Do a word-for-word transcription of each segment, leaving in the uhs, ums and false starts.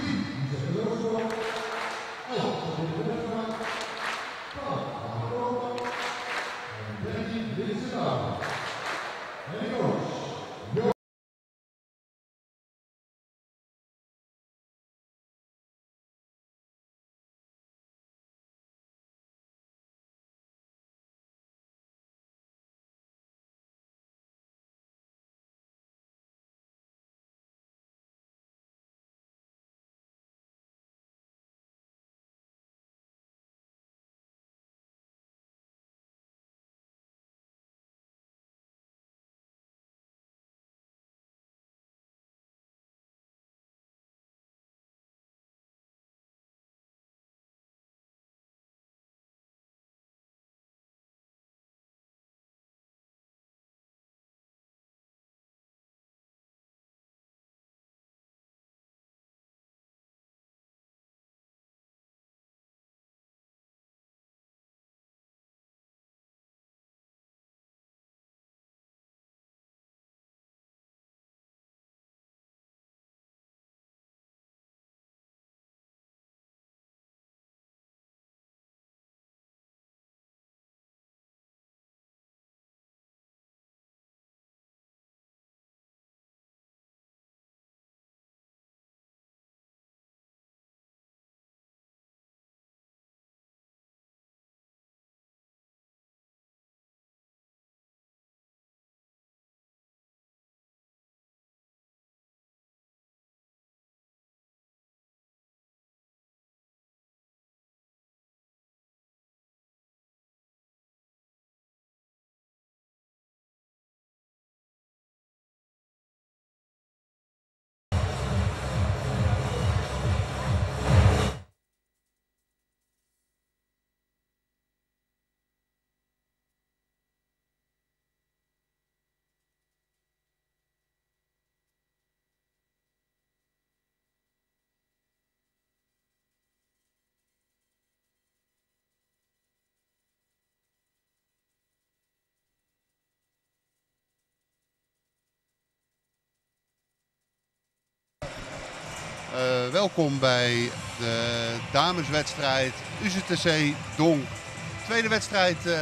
Uh, welkom bij de dameswedstrijd U Z T C Donk. Tweede wedstrijd uh,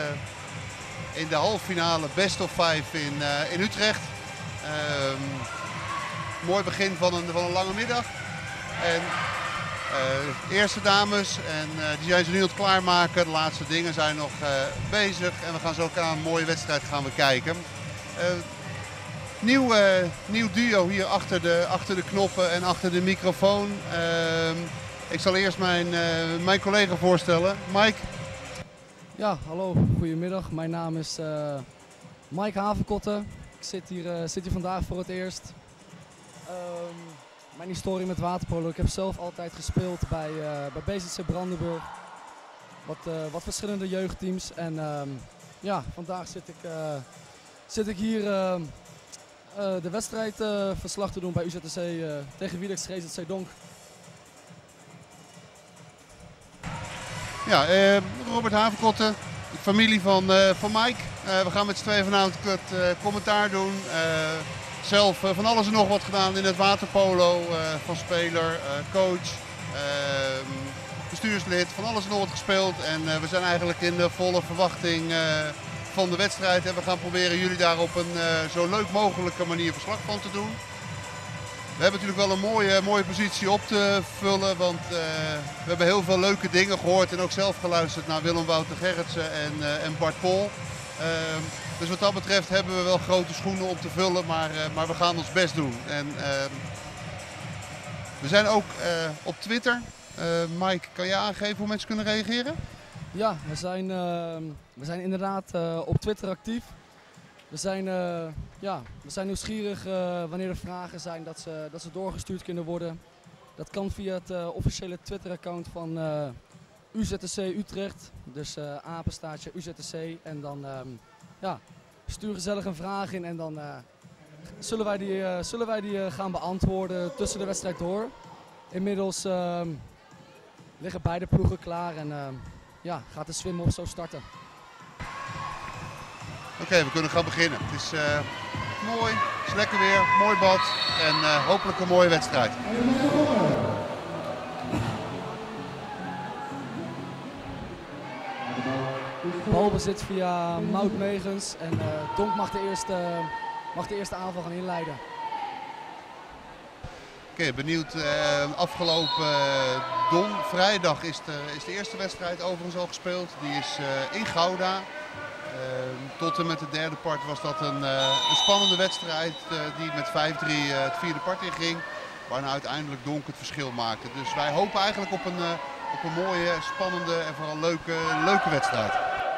in de halve finale Best of Five in, uh, in Utrecht. Uh, mooi begin van een, van een lange middag. En uh, eerste dames, en uh, die zijn ze nu aan het klaarmaken. De laatste dingen zijn nog uh, bezig en we gaan zo ook aan een mooie wedstrijd gaan we kijken. Uh, Nieuw, uh, nieuw duo hier achter de, achter de knoppen en achter de microfoon. Uh, ik zal eerst mijn, uh, mijn collega voorstellen. Mike. Ja, hallo, goedemiddag. Mijn naam is uh, Mike Havenkotten. Ik zit hier, uh, zit hier vandaag voor het eerst. Uh, mijn historie met waterpolo. Ik heb zelf altijd gespeeld bij, uh, bij B Z C Brandenburg. Wat, uh, wat verschillende jeugdteams. En uh, ja, vandaag zit ik, uh, zit ik hier... Uh, Uh, de wedstrijd uh, verslag te doen bij U Z T C uh, tegen Wielex G Z C Donk. Ja, uh, Robert Havenkotten, familie van, uh, van Mike. Uh, we gaan met z'n tweeën vanavond het uh, commentaar doen. Uh, zelf uh, van alles en nog wat gedaan in het waterpolo, uh, van speler, uh, coach, uh, bestuurslid, van alles en nog wat gespeeld. En uh, we zijn eigenlijk in de volle verwachting uh, van de wedstrijd en we gaan proberen jullie daar op een uh, zo leuk mogelijke manier verslag van te doen. We hebben natuurlijk wel een mooie, mooie positie op te vullen, want uh, we hebben heel veel leuke dingen gehoord en ook zelf geluisterd naar Willem Wouter Gerritsen en, uh, en Bart Pol. Uh, dus wat dat betreft hebben we wel grote schoenen om te vullen, maar, uh, maar we gaan ons best doen. En, uh, we zijn ook uh, op Twitter. Uh, Mike, kan jij aangeven hoe mensen kunnen reageren? Ja, we zijn, uh, we zijn inderdaad uh, op Twitter actief. We zijn, uh, ja, we zijn nieuwsgierig uh, wanneer er vragen zijn dat ze, dat ze doorgestuurd kunnen worden. Dat kan via het uh, officiële Twitter-account van uh, U Z T C Utrecht. Dus uh, apenstaartje U Z T C. En dan um, ja, stuur gezellig een vraag in en dan uh, zullen wij die, uh, zullen wij die uh, gaan beantwoorden tussen de wedstrijd door. Inmiddels uh, liggen beide ploegen klaar en uh, ja, gaat de swim-off zo starten. Oké, okay, we kunnen gaan beginnen. Het is uh, mooi, het is lekker weer, mooi bad en uh, hopelijk een mooie wedstrijd. balbezit via Mout Megens en uh, Donk mag de, eerste, mag de eerste aanval gaan inleiden. Oké, okay, benieuwd. Uh, afgelopen uh, Don, vrijdag is de, is de eerste wedstrijd overigens al gespeeld. Die is uh, in Gouda. Uh, tot en met de derde part was dat een, uh, een spannende wedstrijd uh, die met vijf drie uh, het vierde part inging. Waarna uiteindelijk Donk het verschil maakte. Dus wij hopen eigenlijk op een, uh, op een mooie, spannende en vooral leuke, leuke wedstrijd.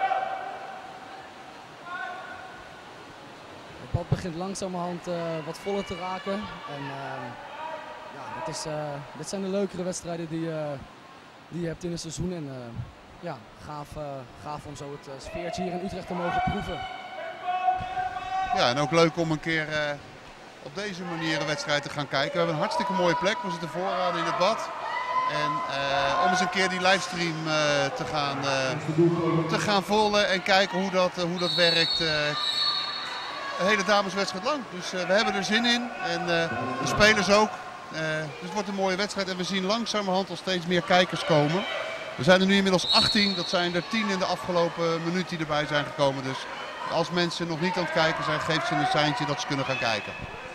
Het bal begint langzamerhand uh, wat voller te raken. En, uh, ja, dit, is, uh, dit zijn de leukere wedstrijden die, uh, die je hebt in het seizoen. En, uh, ja, gaaf, uh, gaaf om zo het uh, sfeertje hier in Utrecht te mogen proeven. Ja, en ook leuk om een keer uh, op deze manier een wedstrijd te gaan kijken. We hebben een hartstikke mooie plek. We zitten vooraan in het bad. En uh, om eens een keer die livestream uh, te, gaan, uh, te gaan volgen en kijken hoe dat, uh, hoe dat werkt. Uh, een hele dameswedstrijd lang. Dus uh, we hebben er zin in. En uh, de spelers ook. Uh, dus het wordt een mooie wedstrijd. En we zien langzamerhand al steeds meer kijkers komen. We zijn er nu inmiddels achttien. Dat zijn er tien in de afgelopen minuut die erbij zijn gekomen. Dus als mensen nog niet aan het kijken zijn, geef ze een seintje dat ze kunnen gaan kijken.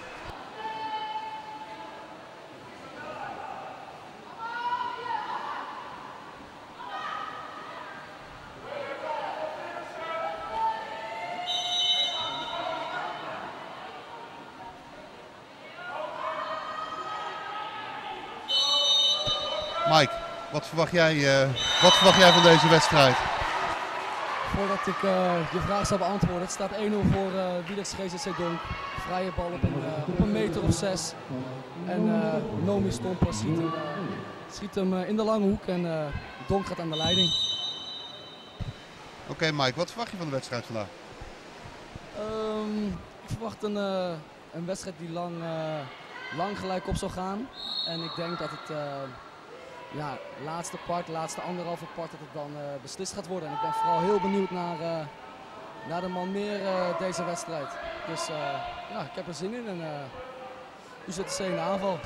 Mike, wat verwacht jij, uh, wat verwacht jij van deze wedstrijd? Voordat ik uh, je vraag zal beantwoorden, het staat één nul voor uh, Wielers G Z C Donk. Vrije bal op een, uh, op een meter of zes. En uh, Nomi Stomper schiet hem, uh, schiet hem uh, in de lange hoek en uh, Donk gaat aan de leiding. Oké okay, Mike, wat verwacht je van de wedstrijd vandaag? Um, ik verwacht een, uh, een wedstrijd die lang, uh, lang gelijk op zal gaan. En ik denk dat het... Uh, Ja, laatste part, laatste anderhalve part dat het dan uh, beslist gaat worden. En ik ben vooral heel benieuwd naar, uh, naar de man meer uh, deze wedstrijd. Dus uh, ja, ik heb er zin in en uh, U Z C in de aanval.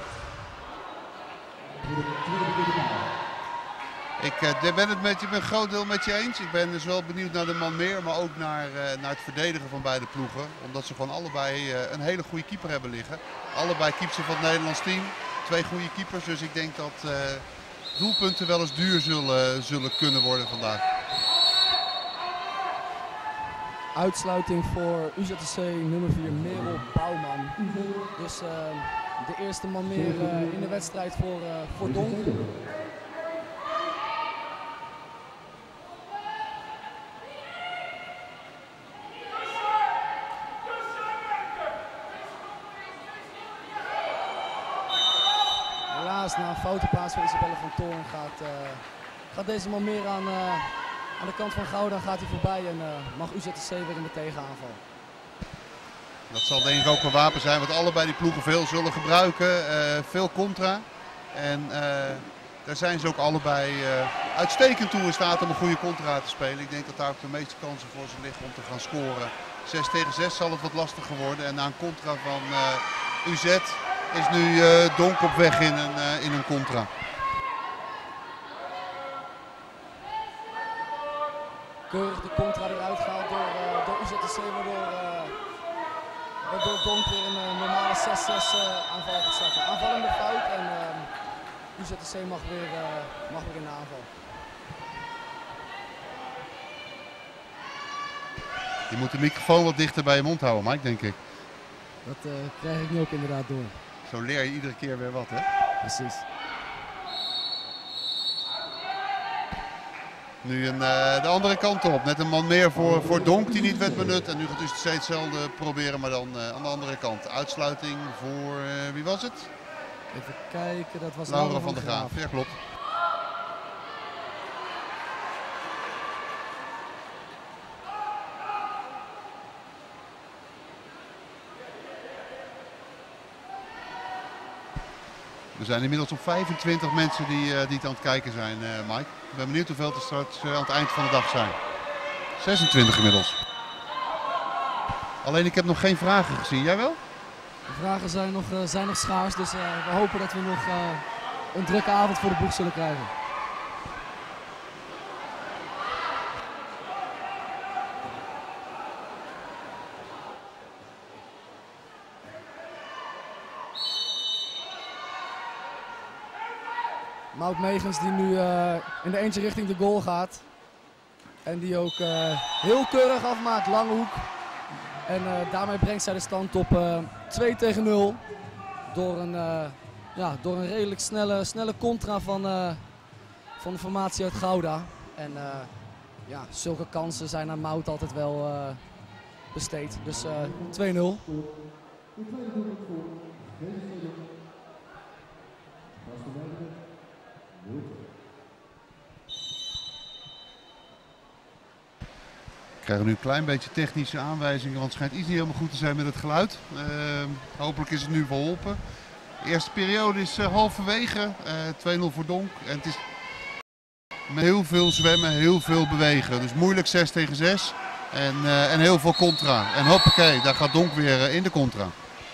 Ik uh, ben het met je, ben een groot deel met je eens. Ik ben zowel benieuwd naar de man meer, maar ook naar, uh, naar het verdedigen van beide ploegen. Omdat ze gewoon allebei uh, een hele goede keeper hebben liggen. Allebei keepers van het Nederlands team. Twee goede keepers, dus ik denk dat... Uh, doelpunten wel eens duur zullen, zullen kunnen worden vandaag. Uitsluiting voor U Z C nummer vier Merel Bouwman. Dus uh, de eerste man meer uh, in de wedstrijd voor, uh, voor Donk. Na een foute paas van Isabelle van Toorn gaat, uh, gaat deze man meer aan, uh, aan de kant van Gouda gaat hij voorbij en uh, mag U Z C weer in de tegenaanval. Dat zal denk ik ook een wapen zijn wat allebei die ploegen veel zullen gebruiken. Uh, veel contra. En uh, daar zijn ze ook allebei uh, uitstekend toe in staat om een goede contra te spelen. Ik denk dat daar ook de meeste kansen voor ze liggen om te gaan scoren. zes tegen zes zal het wat lastiger worden en na een contra van uh, U Z is nu uh, Donk op weg in een, uh, in een contra. Keurig de contra eruit gehaald door, uh, door U Z C, waardoor, uh, waardoor Donk weer een uh, normale zes zes uh, aanval gaat starten. Aanvallende fout en uh, U Z C mag weer, uh, mag weer in de aanval. Je moet de microfoon wat dichter bij je mond houden, Mike, denk ik. Dat uh, krijg ik nu ook inderdaad door. Zo leer je iedere keer weer wat, hè? Precies. Nu een, uh, de andere kant op. Net een man meer voor, voor Donk die niet werd benut. En nu gaat U Z C hetzelfde proberen, maar dan uh, aan de andere kant. Uitsluiting voor, uh, wie was het? Even kijken, dat was Laura, Laura van der Graaf. Ja, klopt. Er zijn inmiddels op vijfentwintig mensen die, uh, die het aan het kijken zijn, uh, Mike. Ik ben benieuwd hoeveel er straks uh, aan het eind van de dag zijn. zesentwintig inmiddels. Alleen ik heb nog geen vragen gezien. Jij wel? De vragen zijn nog, uh, zijn nog schaars, dus uh, we hopen dat we nog uh, een drukke avond voor de boeg zullen krijgen. Maud Megens die nu uh, in de eentje richting de goal gaat. En die ook uh, heel keurig afmaakt, lange hoek. En uh, daarmee brengt zij de stand op uh, twee tegen nul. Door een, uh, ja, door een redelijk snelle, snelle contra van, uh, van de formatie uit Gouda. En uh, ja, zulke kansen zijn aan Maud altijd wel uh, besteed. Dus uh, twee nul. We krijgen nu een klein beetje technische aanwijzingen, want het schijnt iets niet helemaal goed te zijn met het geluid. Uh, hopelijk is het nu verholpen. De eerste periode is uh, halverwege, uh, twee nul voor Donk. En het is met heel veel zwemmen, heel veel bewegen. Dus moeilijk zes tegen zes en, uh, en heel veel contra. En hoppakee, daar gaat Donk weer uh, in de contra.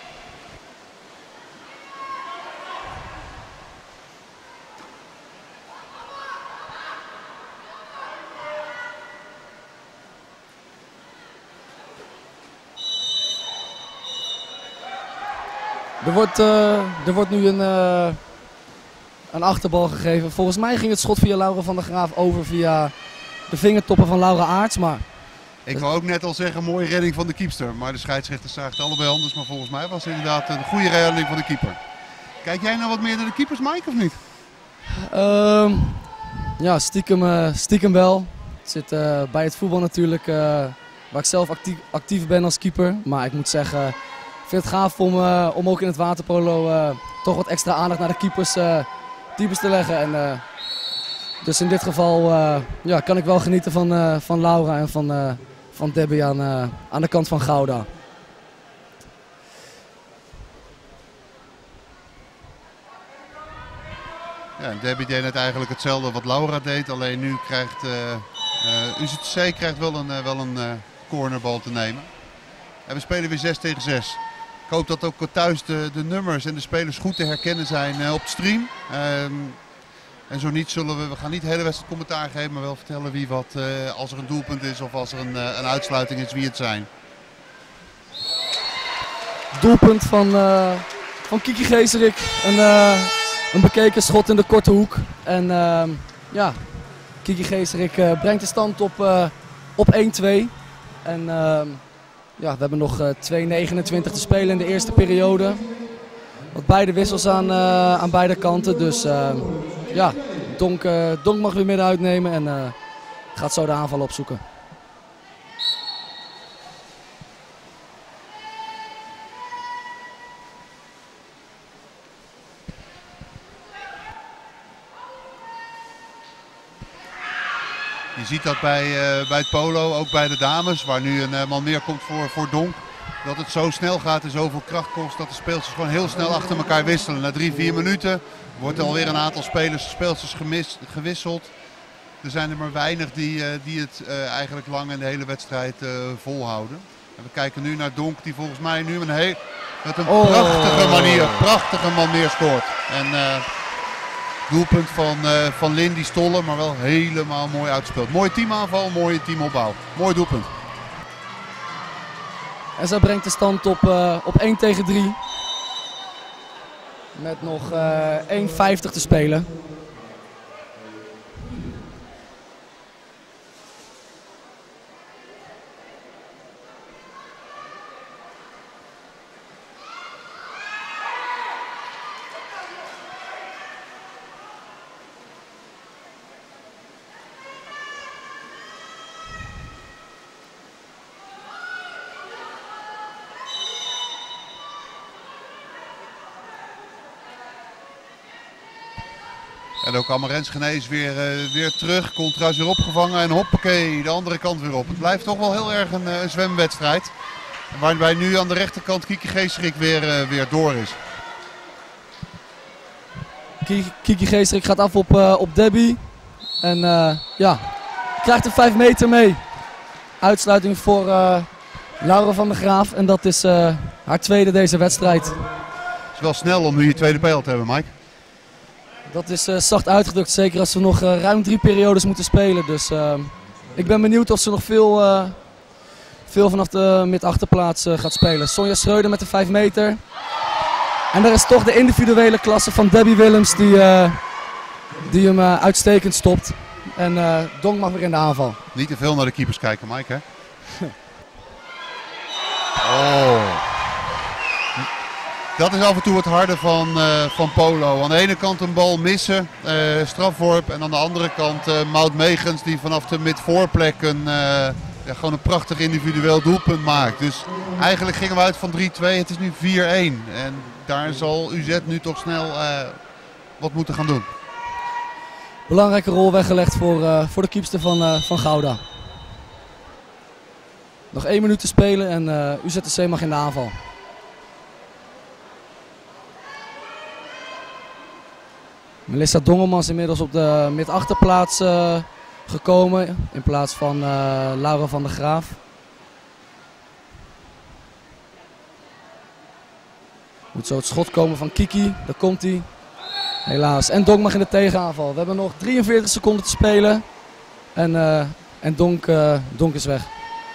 Er wordt, uh, er wordt nu een, uh, een achterbal gegeven. Volgens mij ging het schot via Laura van der Graaf over via de vingertoppen van Laura Aarts. Maar ik wou ook net al zeggen, mooie redding van de keepster. Maar de scheidsrechter zagen het allebei anders. Maar volgens mij was het inderdaad een goede redding van de keeper. Kijk jij nou wat meer naar de keepers, Mike, of niet? Uh, ja, stiekem, uh, stiekem wel. Het zit uh, bij het voetbal natuurlijk, uh, waar ik zelf actief, actief ben als keeper. Maar ik moet zeggen... Ik vind het gaaf om, uh, om ook in het waterpolo uh, toch wat extra aandacht naar de keepers, uh, keepers te leggen. En, uh, dus in dit geval uh, ja, kan ik wel genieten van, uh, van Laura en van, uh, van Debbie aan, uh, aan de kant van Gouda. Ja, Debbie deed net eigenlijk hetzelfde wat Laura deed. Alleen nu krijgt uh, uh, U Z C krijgt wel een, uh, wel een uh, cornerbal te nemen. En we spelen weer zes tegen zes. Ik hoop dat ook thuis de, de nummers en de spelers goed te herkennen zijn uh, op de stream. Um, en zo niet zullen we, we gaan niet de hele wedstrijd commentaar geven, maar wel vertellen wie wat, uh, als er een doelpunt is of als er een, uh, een uitsluiting is, wie het zijn. Doelpunt van, uh, van Kiki Geeserik. Een, uh, een bekeken schot in de korte hoek. En uh, ja, Kiki Geeserik uh, brengt de stand op, uh, op één twee. En... Uh, Ja, we hebben nog uh, twee negenentwintig te spelen in de eerste periode. Wat beide wissels aan, uh, aan beide kanten. Dus uh, ja, Donk, uh, Donk mag weer midden uitnemen en uh, gaat zo de aanval opzoeken. Je ziet dat bij, uh, bij het polo, ook bij de dames, waar nu een uh, man meer komt voor, voor Donk. Dat het zo snel gaat en zoveel kracht kost dat de speelsters gewoon heel snel achter elkaar wisselen. Na drie, vier minuten wordt er alweer een aantal spelers, speelsters gemist, gewisseld. Er zijn er maar weinig die, uh, die het uh, eigenlijk lang en de hele wedstrijd uh, volhouden. En we kijken nu naar Donk die volgens mij nu een heel, met een oh. prachtige manier, prachtige man meer scoort. En, uh, Doelpunt van, uh, van Lindy Stoller, maar wel helemaal mooi uitgespeeld. Mooie teamaanval, mooie teamopbouw. Mooi doelpunt. En zij brengt de stand op, uh, op één tegen drie. Met nog uh, één vijftig te spelen. En ook Amarens Genees weer, uh, weer terug. Contras weer opgevangen en hoppakee, de andere kant weer op. Het blijft toch wel heel erg een, uh, een zwemwedstrijd. Waarbij nu aan de rechterkant Kiki Geesterik weer, uh, weer door is. Kiki, Kiki Geesterik gaat af op, uh, op Debbie. En uh, ja, krijgt er vijf meter mee. Uitsluiting voor uh, Laura van der Graaf. En dat is uh, haar tweede deze wedstrijd. Het is wel snel om nu je tweede pijl te hebben, Mike. Dat is uh, zacht uitgedrukt, zeker als we nog uh, ruim drie periodes moeten spelen. Dus uh, ik ben benieuwd of ze nog veel, uh, veel vanaf de mid-achterplaats uh, gaat spelen. Sonja Schreuder met de vijf meter. En daar is toch de individuele klasse van Debbie Willems die, uh, die hem uh, uitstekend stopt. En uh, Donk mag weer in de aanval. Niet te veel naar de keepers kijken, Mike, hè? Oh. Dat is af en toe het harde van, uh, van Polo. Aan de ene kant een bal missen, uh, strafworp. En aan de andere kant uh, Maud Megens die vanaf de mid-voorplek een, uh, ja, gewoon een prachtig individueel doelpunt maakt. Dus eigenlijk gingen we uit van drie twee. Het is nu vier een. En daar zal U Z nu toch snel uh, wat moeten gaan doen. Belangrijke rol weggelegd voor, uh, voor de keepster van, uh, van Gouda. Nog één minuut te spelen en uh, U Z C mag in de aanval. Melissa Dongelmans inmiddels op de mid-achterplaats uh, gekomen in plaats van uh, Laura van der Graaf. Moet zo het schot komen van Kiki, daar komt hij. Helaas. En Donk mag in de tegenaanval. We hebben nog drieënveertig seconden te spelen. En, uh, en Donk, uh, Donk is weg.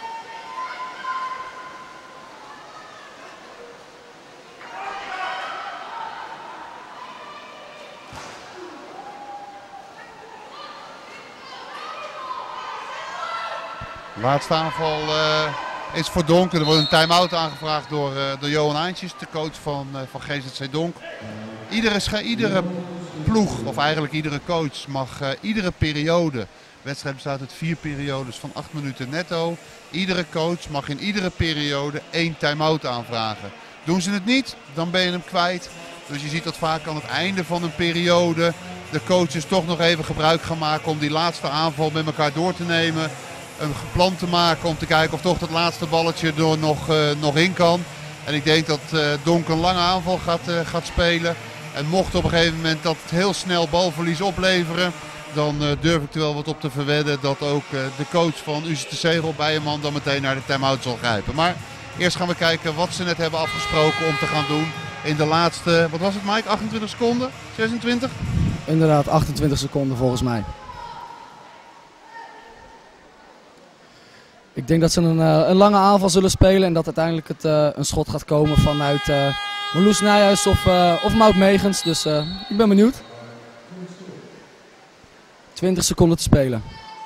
Laatste aanval uh, is voor Donk. Er wordt een time-out aangevraagd door, uh, door Johan Eintjes, de coach van, uh, van G Z C Donk. Iedere, iedere ploeg, of eigenlijk iedere coach, mag uh, iedere periode, de wedstrijd bestaat uit vier periodes van acht minuten netto. Iedere coach mag in iedere periode één time-out aanvragen. Doen ze het niet, dan ben je hem kwijt. Dus je ziet dat vaak aan het einde van een periode de coaches toch nog even gebruik gaan maken om die laatste aanval met elkaar door te nemen. Een plan te maken om te kijken of toch dat laatste balletje er nog, uh, nog in kan. En ik denk dat uh, Donk een lange aanval gaat, uh, gaat spelen. En mocht op een gegeven moment dat heel snel balverlies opleveren, dan uh, durf ik er wel wat op te verwedden dat ook uh, de coach van U Z C, Rob Beierman, dan meteen naar de time-out zal grijpen. Maar eerst gaan we kijken wat ze net hebben afgesproken om te gaan doen in de laatste, wat was het Mike, achtentwintig seconden? zesentwintig? Inderdaad, achtentwintig seconden volgens mij. Ik denk dat ze een, uh, een lange aanval zullen spelen en dat uiteindelijk het, uh, een schot gaat komen vanuit uh, Marloes Nijhuis of, uh, of Maud Megens. Dus uh, ik ben benieuwd. twintig seconden te spelen.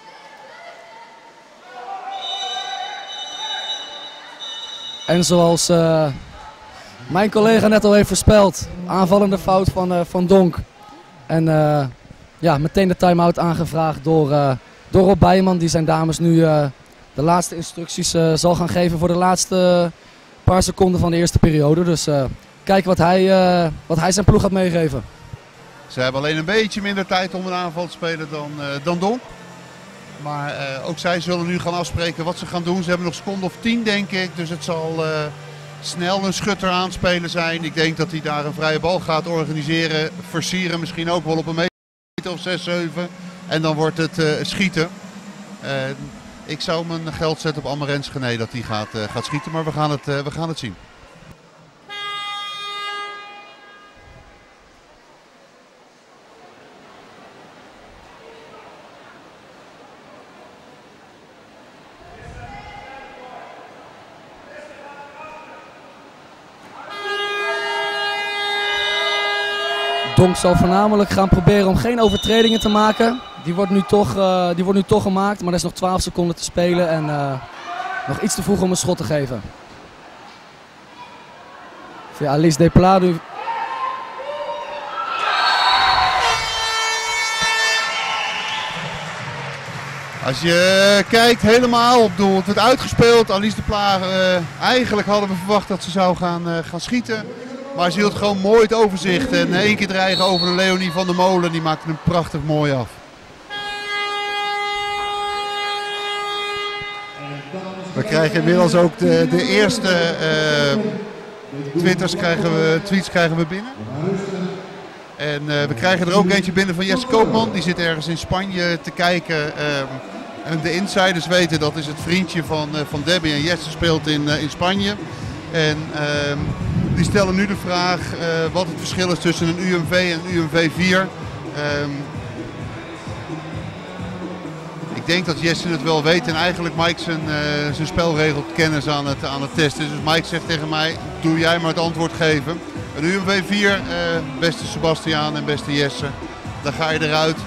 En zoals uh, mijn collega net al heeft voorspeld, aanvallende fout van, uh, van Donk. En uh, ja, meteen de time-out aangevraagd door, uh, door Rob Beierman, die zijn dames nu uh, de laatste instructies uh, zal gaan geven voor de laatste paar seconden van de eerste periode. Dus uh, kijken wat hij, uh, wat hij zijn ploeg gaat meegeven. Ze hebben alleen een beetje minder tijd om een aanval te spelen dan, uh, dan Donk. Maar uh, ook zij zullen nu gaan afspreken wat ze gaan doen. Ze hebben nog een seconde of tien denk ik. Dus het zal uh, snel een schutter aanspelen zijn. Ik denk dat hij daar een vrije bal gaat organiseren. Versieren misschien ook wel op een meter of zes, zeven. En dan wordt het uh, schieten. Uh, ik zou mijn geld zetten op Amarens Gené dat hij gaat, uh, gaat schieten. Maar we gaan het, uh, we gaan het zien. Donk zal voornamelijk gaan proberen om geen overtredingen te maken. Die wordt nu toch, uh, die wordt nu toch gemaakt, maar er is nog twaalf seconden te spelen en uh, nog iets te vroeg om een schot te geven. Via Alice Depladu. Als je kijkt, helemaal op doel. Het wordt uitgespeeld. Alice Depladu, uh, eigenlijk hadden we verwacht dat ze zou gaan, uh, gaan schieten. Maar ze hield gewoon mooi het overzicht. En één keer dreigen over de Leonie van der Molen. Die maakte hem prachtig mooi af. We krijgen inmiddels ook de, de eerste uh, twitters krijgen we, tweets krijgen we binnen. En uh, we krijgen er ook eentje binnen van Jesse Koopman. Die zit ergens in Spanje te kijken. Uh, en de insiders weten dat is het vriendje van, uh, van Debbie. En Jesse speelt in, uh, in Spanje. En uh, die stellen nu de vraag uh, wat het verschil is tussen een U M V en een U M V vier. Um, ik denk dat Jesse het wel weet en eigenlijk Mike zijn, uh, zijn spelregelkennis aan het, aan het testen is. Dus Mike zegt tegen mij, doe jij maar het antwoord geven. Een U M V vier, uh, beste Sebastiaan en beste Jesse, dan ga je eruit.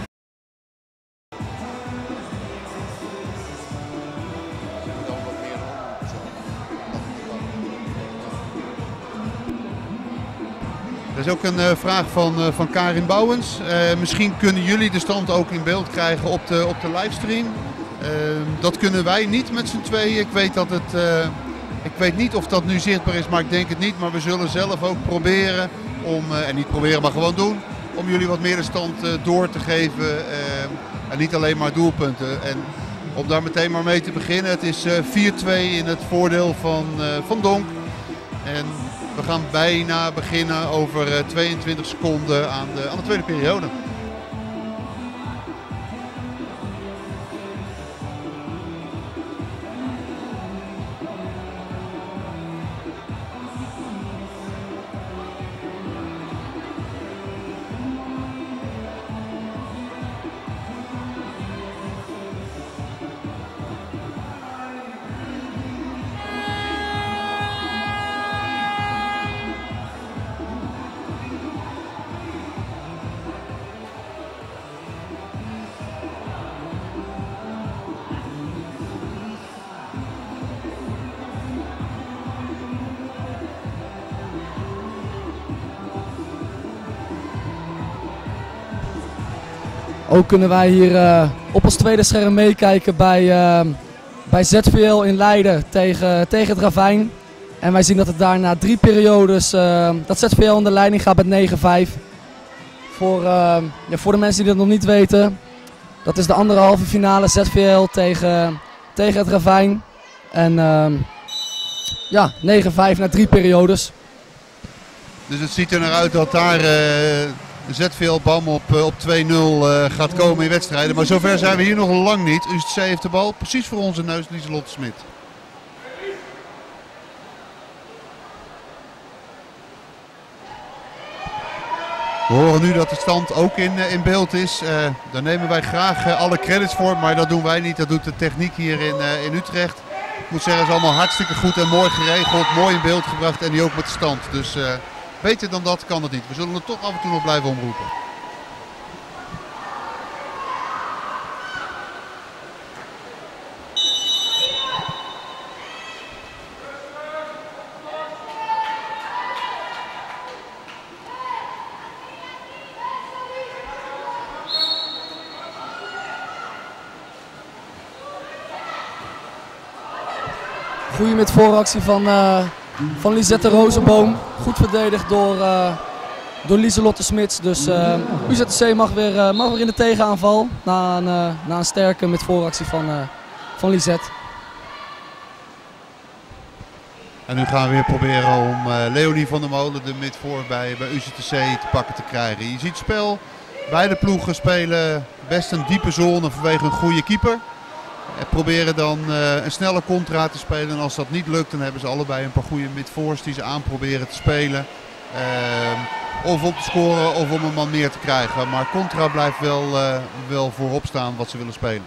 Er is ook een uh, vraag van, uh, van Karin Bouwens. Uh, misschien kunnen jullie de stand ook in beeld krijgen op de, op de livestream. Uh, dat kunnen wij niet met z'n tweeën. Ik weet, dat het, uh, ik weet niet of dat nu zichtbaar is, maar ik denk het niet. Maar we zullen zelf ook proberen, om, uh, en niet proberen, maar gewoon doen, om jullie wat meer de stand uh, door te geven. Uh, en niet alleen maar doelpunten. En om daar meteen maar mee te beginnen. Het is uh, vier twee in het voordeel van, uh, van Donk. En we gaan bijna beginnen over uh, tweeëntwintig seconden aan de, aan de tweede periode. Ook kunnen wij hier uh, op ons tweede scherm meekijken bij, uh, bij Z V L in Leiden tegen, tegen het Ravijn. En wij zien dat het daar na drie periodes, uh, dat Z V L in de leiding gaat met negen vijf. Voor, uh, ja, voor de mensen die dat nog niet weten, dat is de andere halve finale Z V L tegen, tegen het Ravijn. En uh, ja, negen vijf na drie periodes. Dus het ziet er naar uit dat daar... Uh... Z V L Bam op, op twee nul uh, gaat komen in wedstrijden. Maar zover zijn we hier nog lang niet. U Z T C heeft de bal precies voor onze neus, Lieselotte Smit. We horen nu dat de stand ook in, uh, in beeld is. Uh, daar nemen wij graag uh, alle credits voor, maar dat doen wij niet. Dat doet de techniek hier in, uh, in Utrecht. Ik moet zeggen, het is allemaal hartstikke goed en mooi geregeld. Mooi in beeld gebracht en die ook met de stand. Dus... Uh, beter dan dat kan het niet. We zullen het toch af en toe nog blijven omroepen. Goeie met vooractie van... Uh... Van Lisette Rozenboom, goed verdedigd door, uh, door Lieselotte Smits. Dus uh, U Z T C mag weer, uh, mag weer in de tegenaanval na een, uh, na een sterke met vooractie van, uh, van Lisette. En nu gaan we weer proberen om uh, Leonie van der Molen de mid voor bij, bij U Z T C te pakken te krijgen. Je ziet het spel, beide ploegen spelen best een diepe zone vanwege een goede keeper. Proberen dan uh, een snelle contra te spelen en als dat niet lukt dan hebben ze allebei een paar goede midvoors die ze aan proberen te spelen. Uh, of om te scoren of om een man meer te krijgen. Maar contra blijft wel, uh, wel voorop staan wat ze willen spelen.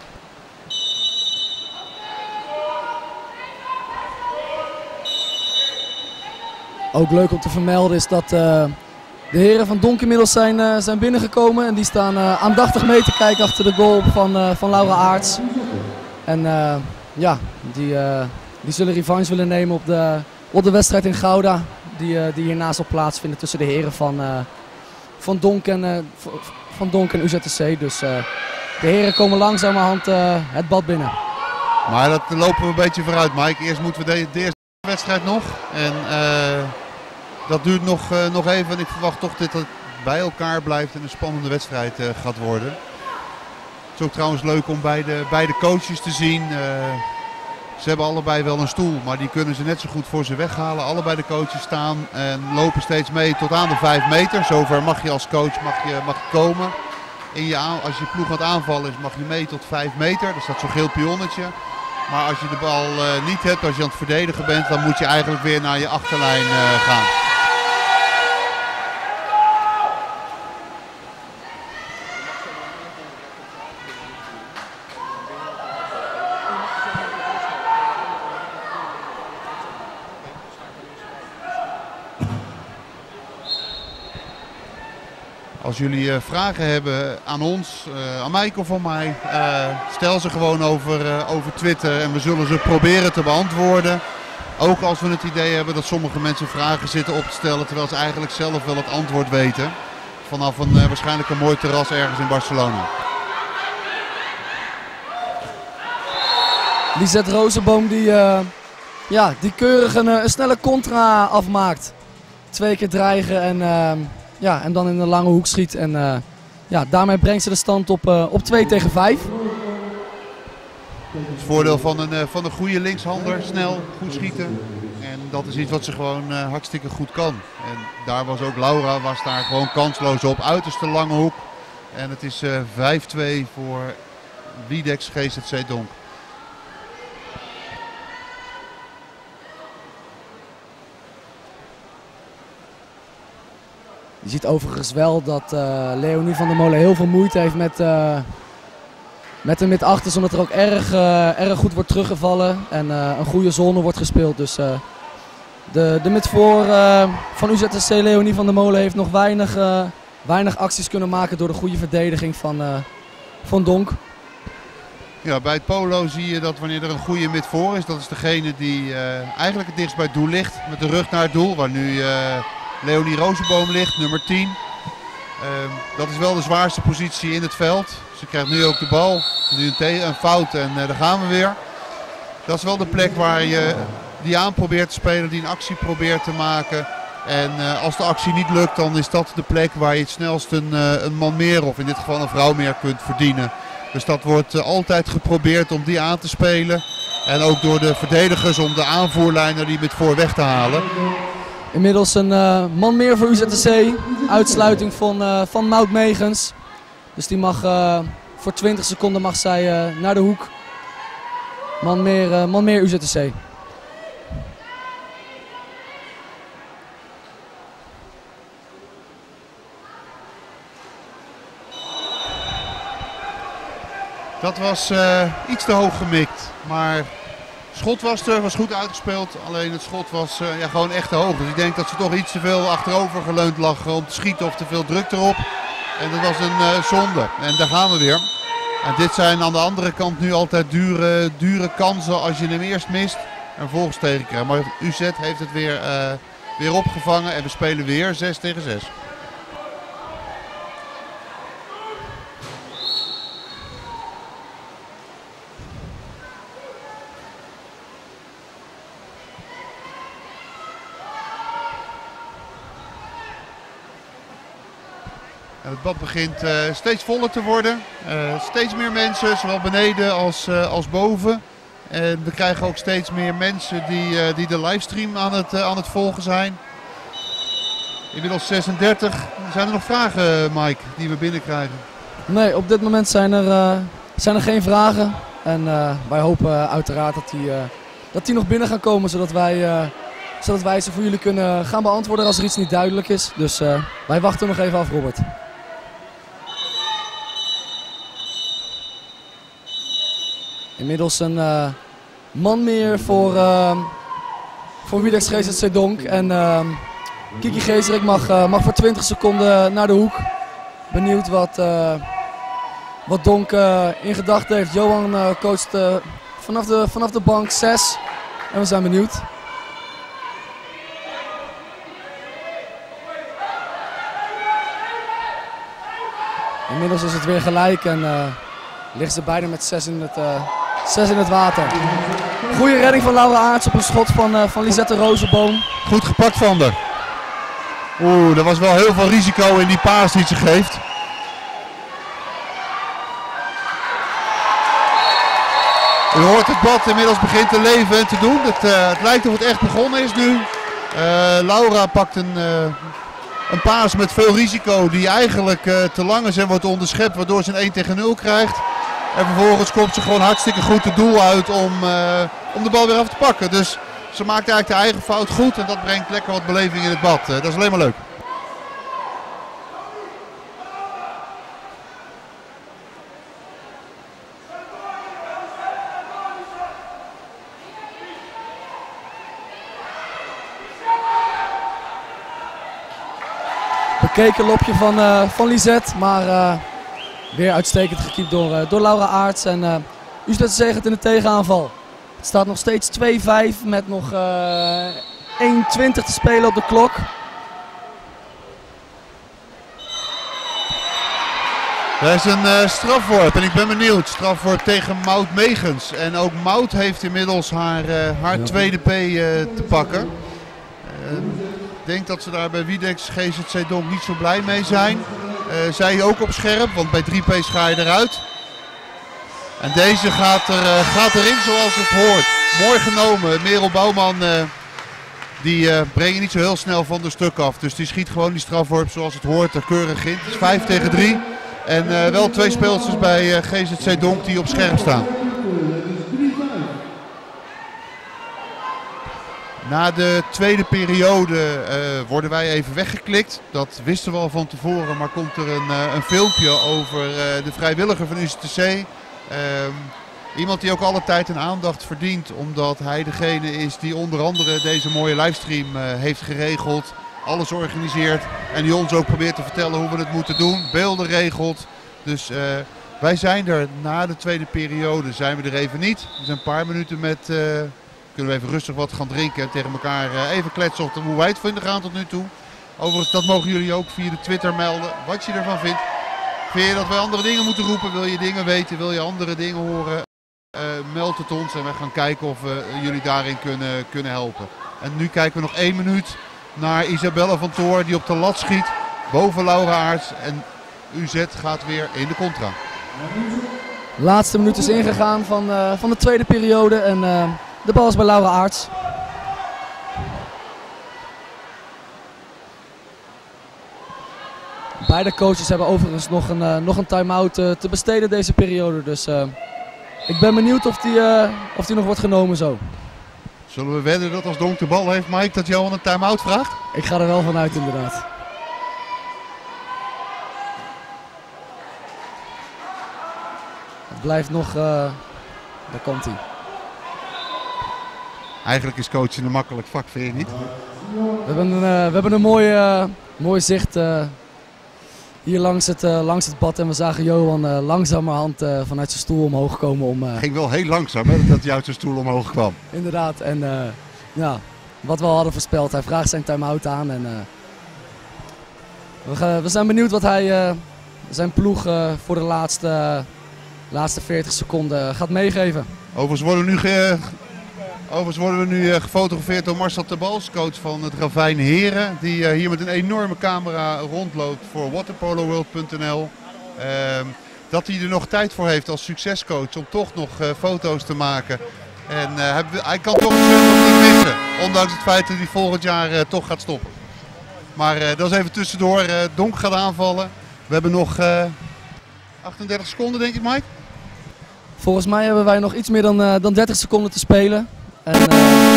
Ook leuk om te vermelden is dat uh, de heren van Donk inmiddels zijn, uh, zijn binnengekomen. En die staan uh, aandachtig mee te kijken achter de goal van, uh, van Laura Aarts. En uh, ja, die, uh, die zullen revanche willen nemen op de, op de wedstrijd in Gouda. Die, uh, die hiernaast zal plaatsvinden tussen de heren van, uh, van, Donk en, uh, van Donk en U Z T C. Dus uh, de heren komen langzamerhand uh, het bad binnen. Maar dat lopen we een beetje vooruit, Mike. Eerst moeten we de, de eerste wedstrijd nog. En uh, dat duurt nog, uh, nog even. En ik verwacht toch dat het bij elkaar blijft en een spannende wedstrijd uh, gaat worden. Het is ook trouwens leuk om beide, beide coaches te zien. Uh, ze hebben allebei wel een stoel, maar die kunnen ze net zo goed voor ze weghalen. Allebei de coaches staan en lopen steeds mee tot aan de vijf meter. Zover mag je als coach mag je, mag je komen. In je aan, als je ploeg aan het aanvallen is, mag je mee tot vijf meter. Er staat zo'n geel pionnetje. Maar als je de bal uh, niet hebt, als je aan het verdedigen bent, dan moet je eigenlijk weer naar je achterlijn uh, gaan. Als jullie uh, vragen hebben aan ons, uh, aan Mike of aan mij, uh, stel ze gewoon over, uh, over Twitter en we zullen ze proberen te beantwoorden. Ook als we het idee hebben dat sommige mensen vragen zitten op te stellen terwijl ze eigenlijk zelf wel het antwoord weten. Vanaf een uh, waarschijnlijk een mooi terras ergens in Barcelona. Lisette Rozenboom die, uh, ja, die keurig een, een snelle contra afmaakt. Twee keer dreigen en, uh, ja, en dan in een lange hoek schiet. En uh, ja, daarmee brengt ze de stand op, uh, op twee tegen vijf. Het voordeel van een, uh, van een goede linkshander, snel, goed schieten. En dat is iets wat ze gewoon uh, hartstikke goed kan. En daar was ook Laura, was daar gewoon kansloos op. Uiterste lange hoek. En het is uh, vijf twee voor Widex G Z C Donk. Je ziet overigens wel dat uh, Leonie van der Molen heel veel moeite heeft met, uh, met de mid-achters. Omdat er ook erg, uh, erg goed wordt teruggevallen en uh, een goede zone wordt gespeeld. Dus uh, de, de mid-voor uh, van U Z S C Leonie van der Molen heeft nog weinig, uh, weinig acties kunnen maken door de goede verdediging van, uh, van Donk. Ja, bij het polo zie je dat wanneer er een goede mid-voor is, dat is degene die uh, eigenlijk het dichtst bij het doel ligt. Met de rug naar het doel, waar nu... Uh, Leonie Rozenboom ligt, nummer tien. Uh, dat is wel de zwaarste positie in het veld. Ze krijgt nu ook de bal. Nu een, een fout en uh, daar gaan we weer. Dat is wel de plek waar je die aan probeert te spelen, die een actie probeert te maken. En uh, als de actie niet lukt, dan is dat de plek waar je het snelst een, uh, een man meer of in dit geval een vrouw meer kunt verdienen. Dus dat wordt uh, altijd geprobeerd om die aan te spelen. En ook door de verdedigers om de aanvoerlijnen die met voor weg te halen. Inmiddels een uh, man meer voor U Z S C. Uitsluiting van, uh, van Maud Megens. Dus die mag uh, voor twintig seconden mag zij uh, naar de hoek. Man meer, uh, man meer U Z S C. Dat was uh, iets te hoog gemikt, maar schot was er, was goed uitgespeeld. Alleen het schot was uh, ja, gewoon echt te hoog. Dus ik denk dat ze toch iets te veel achterover geleund lag om te schieten of te veel druk erop. En dat was een uh, zonde. En daar gaan we weer. En dit zijn aan de andere kant nu altijd dure, dure kansen als je hem eerst mist en vervolgens tegenkrijgt. Maar U Z heeft het weer, uh, weer opgevangen en we spelen weer zes tegen zes. Het bad begint uh, steeds voller te worden. Uh, steeds meer mensen, zowel beneden als, uh, als boven. En we krijgen ook steeds meer mensen die, uh, die de livestream aan het, uh, aan het volgen zijn. Inmiddels zesendertig. Zijn er nog vragen, Mike, die we binnenkrijgen? Nee, op dit moment zijn er, uh, zijn er geen vragen. En uh, wij hopen uiteraard dat die, uh, dat die nog binnen gaan komen, zodat wij, uh, zodat wij ze voor jullie kunnen gaan beantwoorden als er iets niet duidelijk is. Dus uh, wij wachten nog even af, Robert. Inmiddels een uh, man meer voor, uh, voor Widex G Z C Donk. En uh, Kiki Geesrik mag, uh, mag voor twintig seconden naar de hoek. Benieuwd wat, uh, wat Donk uh, in gedachten heeft. Johan uh, coacht uh, vanaf, de, vanaf de bank zes. En we zijn benieuwd. Inmiddels is het weer gelijk en uh, liggen ze beide met zes in het... Uh, Zes in het water. Goede redding van Laura Aarts op een schot van, uh, van Lisette Rozenboom. Goed gepakt van haar. Oeh, er was wel heel veel risico in die paas die ze geeft. U hoort het bad inmiddels begint te leven en te doen. Het, uh, het lijkt of het echt begonnen is nu. Uh, Laura pakt een, uh, een paas met veel risico die eigenlijk uh, te lang is en wordt onderschept, waardoor ze een één tegen nul krijgt. En vervolgens komt ze gewoon hartstikke goed het doel uit om, uh, om de bal weer af te pakken. Dus ze maakt eigenlijk de eigen fout goed en dat brengt lekker wat beleving in het bad. Uh, dat is alleen maar leuk. Bekeken lopje van, uh, van Lisette, maar uh, weer uitstekend gekiept door, uh, door Laura Aarts. En uh, U Z T C gaat in de tegenaanval. Het staat nog steeds twee vijf met nog uh, één twintig te spelen op de klok. Er is een uh, strafworp en ik ben benieuwd. Strafworp tegen Maud Megens. En ook Maud heeft inmiddels haar, uh, haar ja. tweede P uh, te pakken. Uh, ik denk dat ze daar bij Widex G Z C Donk niet zo blij mee zijn. Uh, zij ook op scherp, want bij drie P's ga je eruit. En deze gaat, er, uh, gaat erin zoals het hoort. Mooi genomen. Merel Bouwman uh, die uh, brengt niet zo heel snel van de stuk af. Dus die schiet gewoon die strafworp zoals het hoort er keurig in. Het is vijf tegen drie. En uh, wel twee speelsters bij uh, G Z C Donk die op scherp staan. Na de tweede periode uh, worden wij even weggeklikt. Dat wisten we al van tevoren, maar komt er een, uh, een filmpje over uh, de vrijwilliger van U Z T C. Uh, iemand die ook alle tijd en aandacht verdient, omdat hij degene is die onder andere deze mooie livestream uh, heeft geregeld. Alles organiseert en die ons ook probeert te vertellen hoe we het moeten doen. Beelden regelt. Dus uh, wij zijn er na de tweede periode, zijn we er even niet. We zijn een paar minuten met... Uh, kunnen we even rustig wat gaan drinken en tegen elkaar uh, even kletsen op hoe wij het vinden gaan tot nu toe. Overigens, dat mogen jullie ook via de Twitter melden, wat je ervan vindt. Vind je dat wij andere dingen moeten roepen? Wil je dingen weten? Wil je andere dingen horen? Uh, meld het ons en wij gaan kijken of we jullie daarin kunnen, kunnen helpen. En nu kijken we nog één minuut naar Isabelle van Toor die op de lat schiet. Boven Laura Aarts en U Z gaat weer in de contra. Laatste minuut is ingegaan van, uh, van de tweede periode en uh, de bal is bij Laura Aarts. Beide coaches hebben overigens nog een, uh, nog een time-out uh, te besteden deze periode. Dus uh, ik ben benieuwd of die, uh, of die nog wordt genomen zo. Zullen we wedden dat als Donk de bal heeft, Mike, dat Johan een time-out vraagt? Ik ga er wel van uit inderdaad. Het blijft nog... Uh, daar komt hij. Eigenlijk is coachen een makkelijk vak, vind je niet? We hebben een, uh, we hebben een mooi, uh, mooi zicht uh, hier langs het, uh, langs het bad. En we zagen Johan uh, langzamerhand uh, vanuit zijn stoel omhoog komen. Om, uh... ging wel heel langzaam hè, dat hij uit zijn stoel omhoog kwam. Inderdaad. En uh, ja, wat we al hadden voorspeld. Hij vraagt zijn time-out aan. En, uh, we, gaan, we zijn benieuwd wat hij uh, zijn ploeg uh, voor de laatste, uh, laatste veertig seconden gaat meegeven. Overigens worden we nu... Ge Overigens worden we nu gefotografeerd door Marcel Terbals, coach van het Ravijn Heren. Die hier met een enorme camera rondloopt voor waterpoloworld punt n l. Uh, dat hij er nog tijd voor heeft als succescoach om toch nog uh, foto's te maken. En uh, hij, hij kan toch het zwembad niet missen. Ondanks het feit dat hij volgend jaar uh, toch gaat stoppen. Maar uh, dat is even tussendoor. Uh, Donk gaat aanvallen. We hebben nog uh, achtendertig seconden denk ik, Mike. Volgens mij hebben wij nog iets meer dan, uh, dan dertig seconden te spelen. En uh,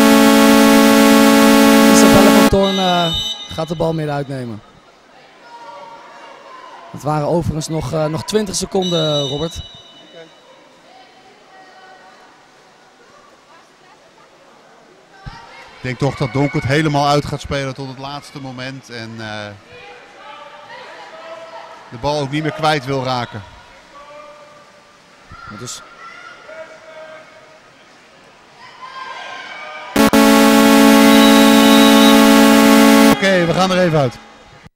Isabelle van Toorn uh, gaat de bal meer uitnemen. Het waren overigens nog, uh, nog twintig seconden, Robert. Okay. Ik denk toch dat Donk het helemaal uit gaat spelen tot het laatste moment. En uh, de bal ook niet meer kwijt wil raken. Dus... Oké, okay, we gaan er even uit.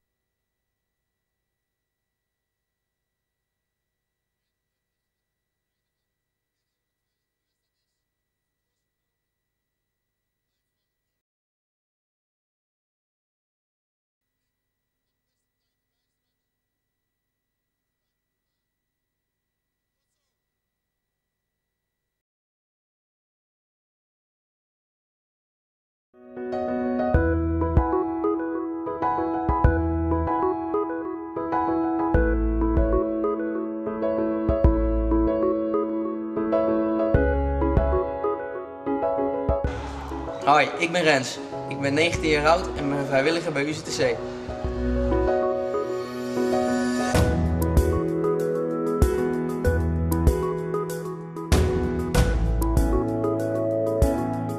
Hoi, ik ben Rens. Ik ben negentien jaar oud en ben vrijwilliger bij U Z T C.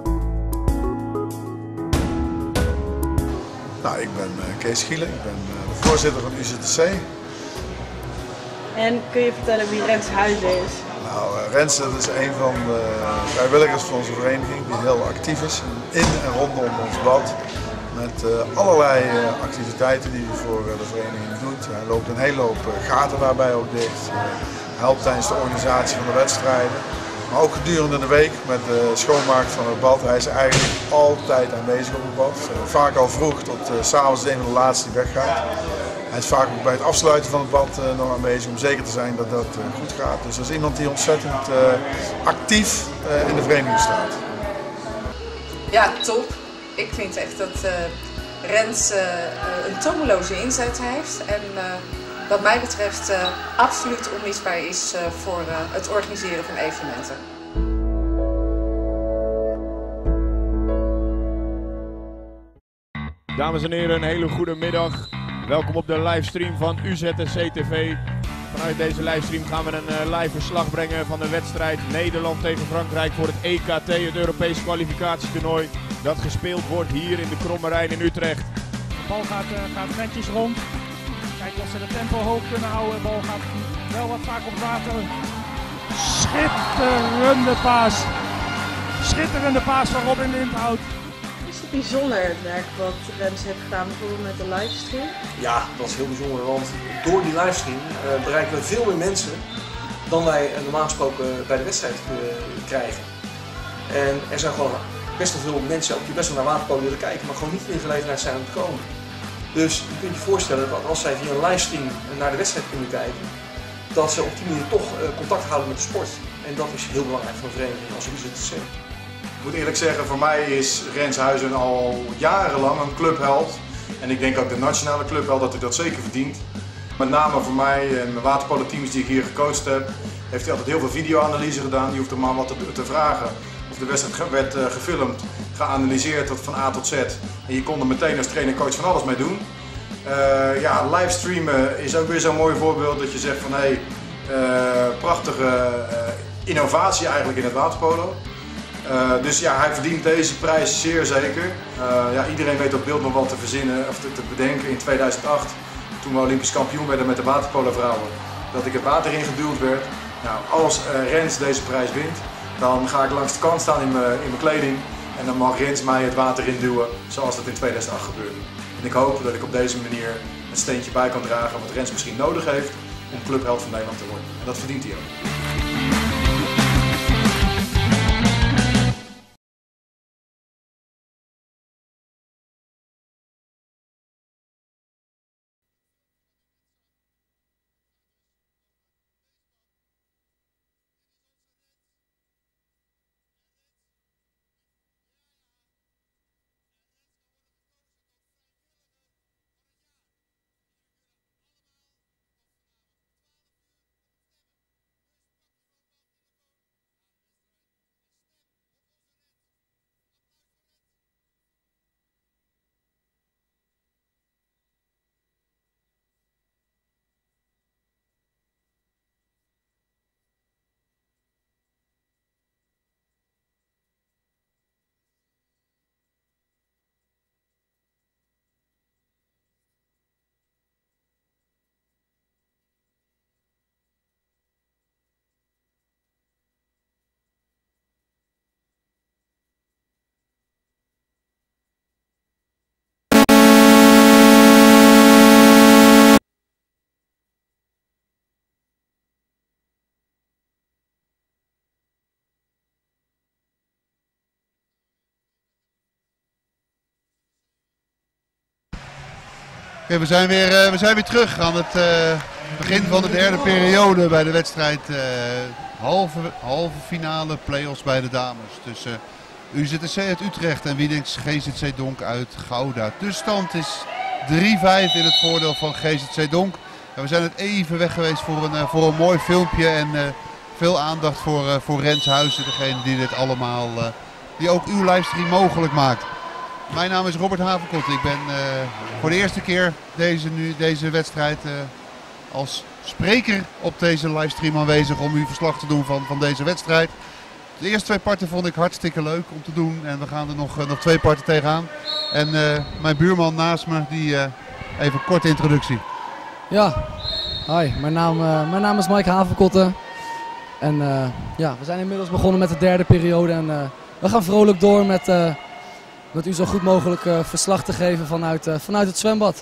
Nou, ik ben uh, Kees Schielen, ik ben uh, voorzitter van U Z T C. En kun je vertellen wie Rens Huizen is? Nou, uh, Rens dat is een van de vrijwilligers van onze vereniging die heel actief is in en rondom ons bad. Met uh, allerlei uh, activiteiten die hij voor uh, de vereniging doet. Hij loopt een hele hoop uh, gaten daarbij ook dicht. Uh, hij helpt tijdens de organisatie van de wedstrijden. Maar ook gedurende de week met de schoonmaak van het bad. Hij is eigenlijk altijd aanwezig op het bad. Uh, vaak al vroeg tot uh, 's avonds een van de laatste die weggaat. Hij is vaak ook bij het afsluiten van het bad uh, nog aanwezig om zeker te zijn dat dat uh, goed gaat. Dus dat is iemand die ontzettend uh, actief uh, in de vereniging staat. Ja, top. Ik vind echt dat uh, Rens uh, een tomeloze inzet heeft en uh, wat mij betreft uh, absoluut onmisbaar is uh, voor uh, het organiseren van evenementen. Dames en heren, een hele goede middag. Welkom op de livestream van U Z T C T V. Vanuit deze livestream gaan we een uh, live verslag brengen van de wedstrijd Nederland tegen Frankrijk voor het E K T, het Europees kwalificatietoernooi. Dat gespeeld wordt hier in de Kromme Rijn in Utrecht. De bal gaat, uh, gaat netjes rond. Kijken of ze de tempo hoog kunnen houden. De bal gaat wel wat vaak op het water. Schitterende paas. Schitterende paas van Robin Lindhout. Is het bijzonder het werk wat Rens heeft gedaan, bijvoorbeeld met de livestream? Ja, dat is heel bijzonder, want door die livestream uh, bereiken we veel meer mensen dan wij uh, normaal gesproken bij de wedstrijd uh, krijgen. En er zijn gewoon best wel veel mensen ook die best wel naar waterpolo willen kijken, maar gewoon niet in de gelegenheid zijn om te komen. Dus je kunt je voorstellen dat als zij via een livestream naar de wedstrijd kunnen kijken, dat ze op die manier toch uh, contact houden met de sport. En dat is heel belangrijk voor een vereniging als U Z T C. Ik moet eerlijk zeggen, voor mij is Rens Huizen al jarenlang een clubheld. En ik denk ook de nationale clubheld dat hij dat zeker verdient. Met name voor mij en mijn waterpolo-teams die ik hier gecoacht heb, heeft hij altijd heel veel video-analyse gedaan. Je hoeft er maar wat te, te vragen. Of de wedstrijd werd uh, gefilmd, geanalyseerd tot van A tot Z. En je kon er meteen als trainer-coach van alles mee doen. Uh, ja, livestreamen is ook weer zo'n mooi voorbeeld dat je zegt van hé, hey, uh, prachtige uh, innovatie eigenlijk in het waterpolo. Uh, dus ja, hij verdient deze prijs zeer zeker. Uh, ja, iedereen weet op beeld nog wel te verzinnen of te, te bedenken in tweeduizend acht, toen we Olympisch kampioen werden met de waterpolo vrouwen, dat ik het water ingeduwd werd. Nou, als uh, Rens deze prijs wint, dan ga ik langs de kant staan in mijn, in mijn kleding en dan mag Rens mij het water induwen zoals dat in tweeduizend acht gebeurde. En ik hoop dat ik op deze manier een steentje bij kan dragen wat Rens misschien nodig heeft om clubheld van Nederland te worden. En dat verdient hij ook. Okay, we, zijn weer, uh, we zijn weer terug aan het uh, begin van de derde periode bij de wedstrijd uh, halve, halve finale play-offs bij de dames. Tussen uh, U Z T C uit Utrecht en Wiedings G Z C Donk uit Gouda. De stand is drie vijf in het voordeel van G Z C Donk. En we zijn het even weg geweest voor een, uh, voor een mooi filmpje en uh, veel aandacht voor, uh, voor Rens Huizen, degene die dit allemaal, uh, die ook uw livestream mogelijk maakt. Mijn naam is Robert Havenkot. Ik ben uh, voor de eerste keer deze, nu, deze wedstrijd uh, als spreker op deze livestream aanwezig om u verslag te doen van, van deze wedstrijd. De eerste twee parten vond ik hartstikke leuk om te doen en we gaan er nog, uh, nog twee parten tegenaan. En uh, mijn buurman naast me die uh, even een korte introductie. Ja, hi, mijn naam, uh, mijn naam is Mike Havenkotten. En uh, ja, we zijn inmiddels begonnen met de derde periode. En uh, we gaan vrolijk door met, uh, met u zo goed mogelijk uh, verslag te geven vanuit, uh, vanuit het zwembad.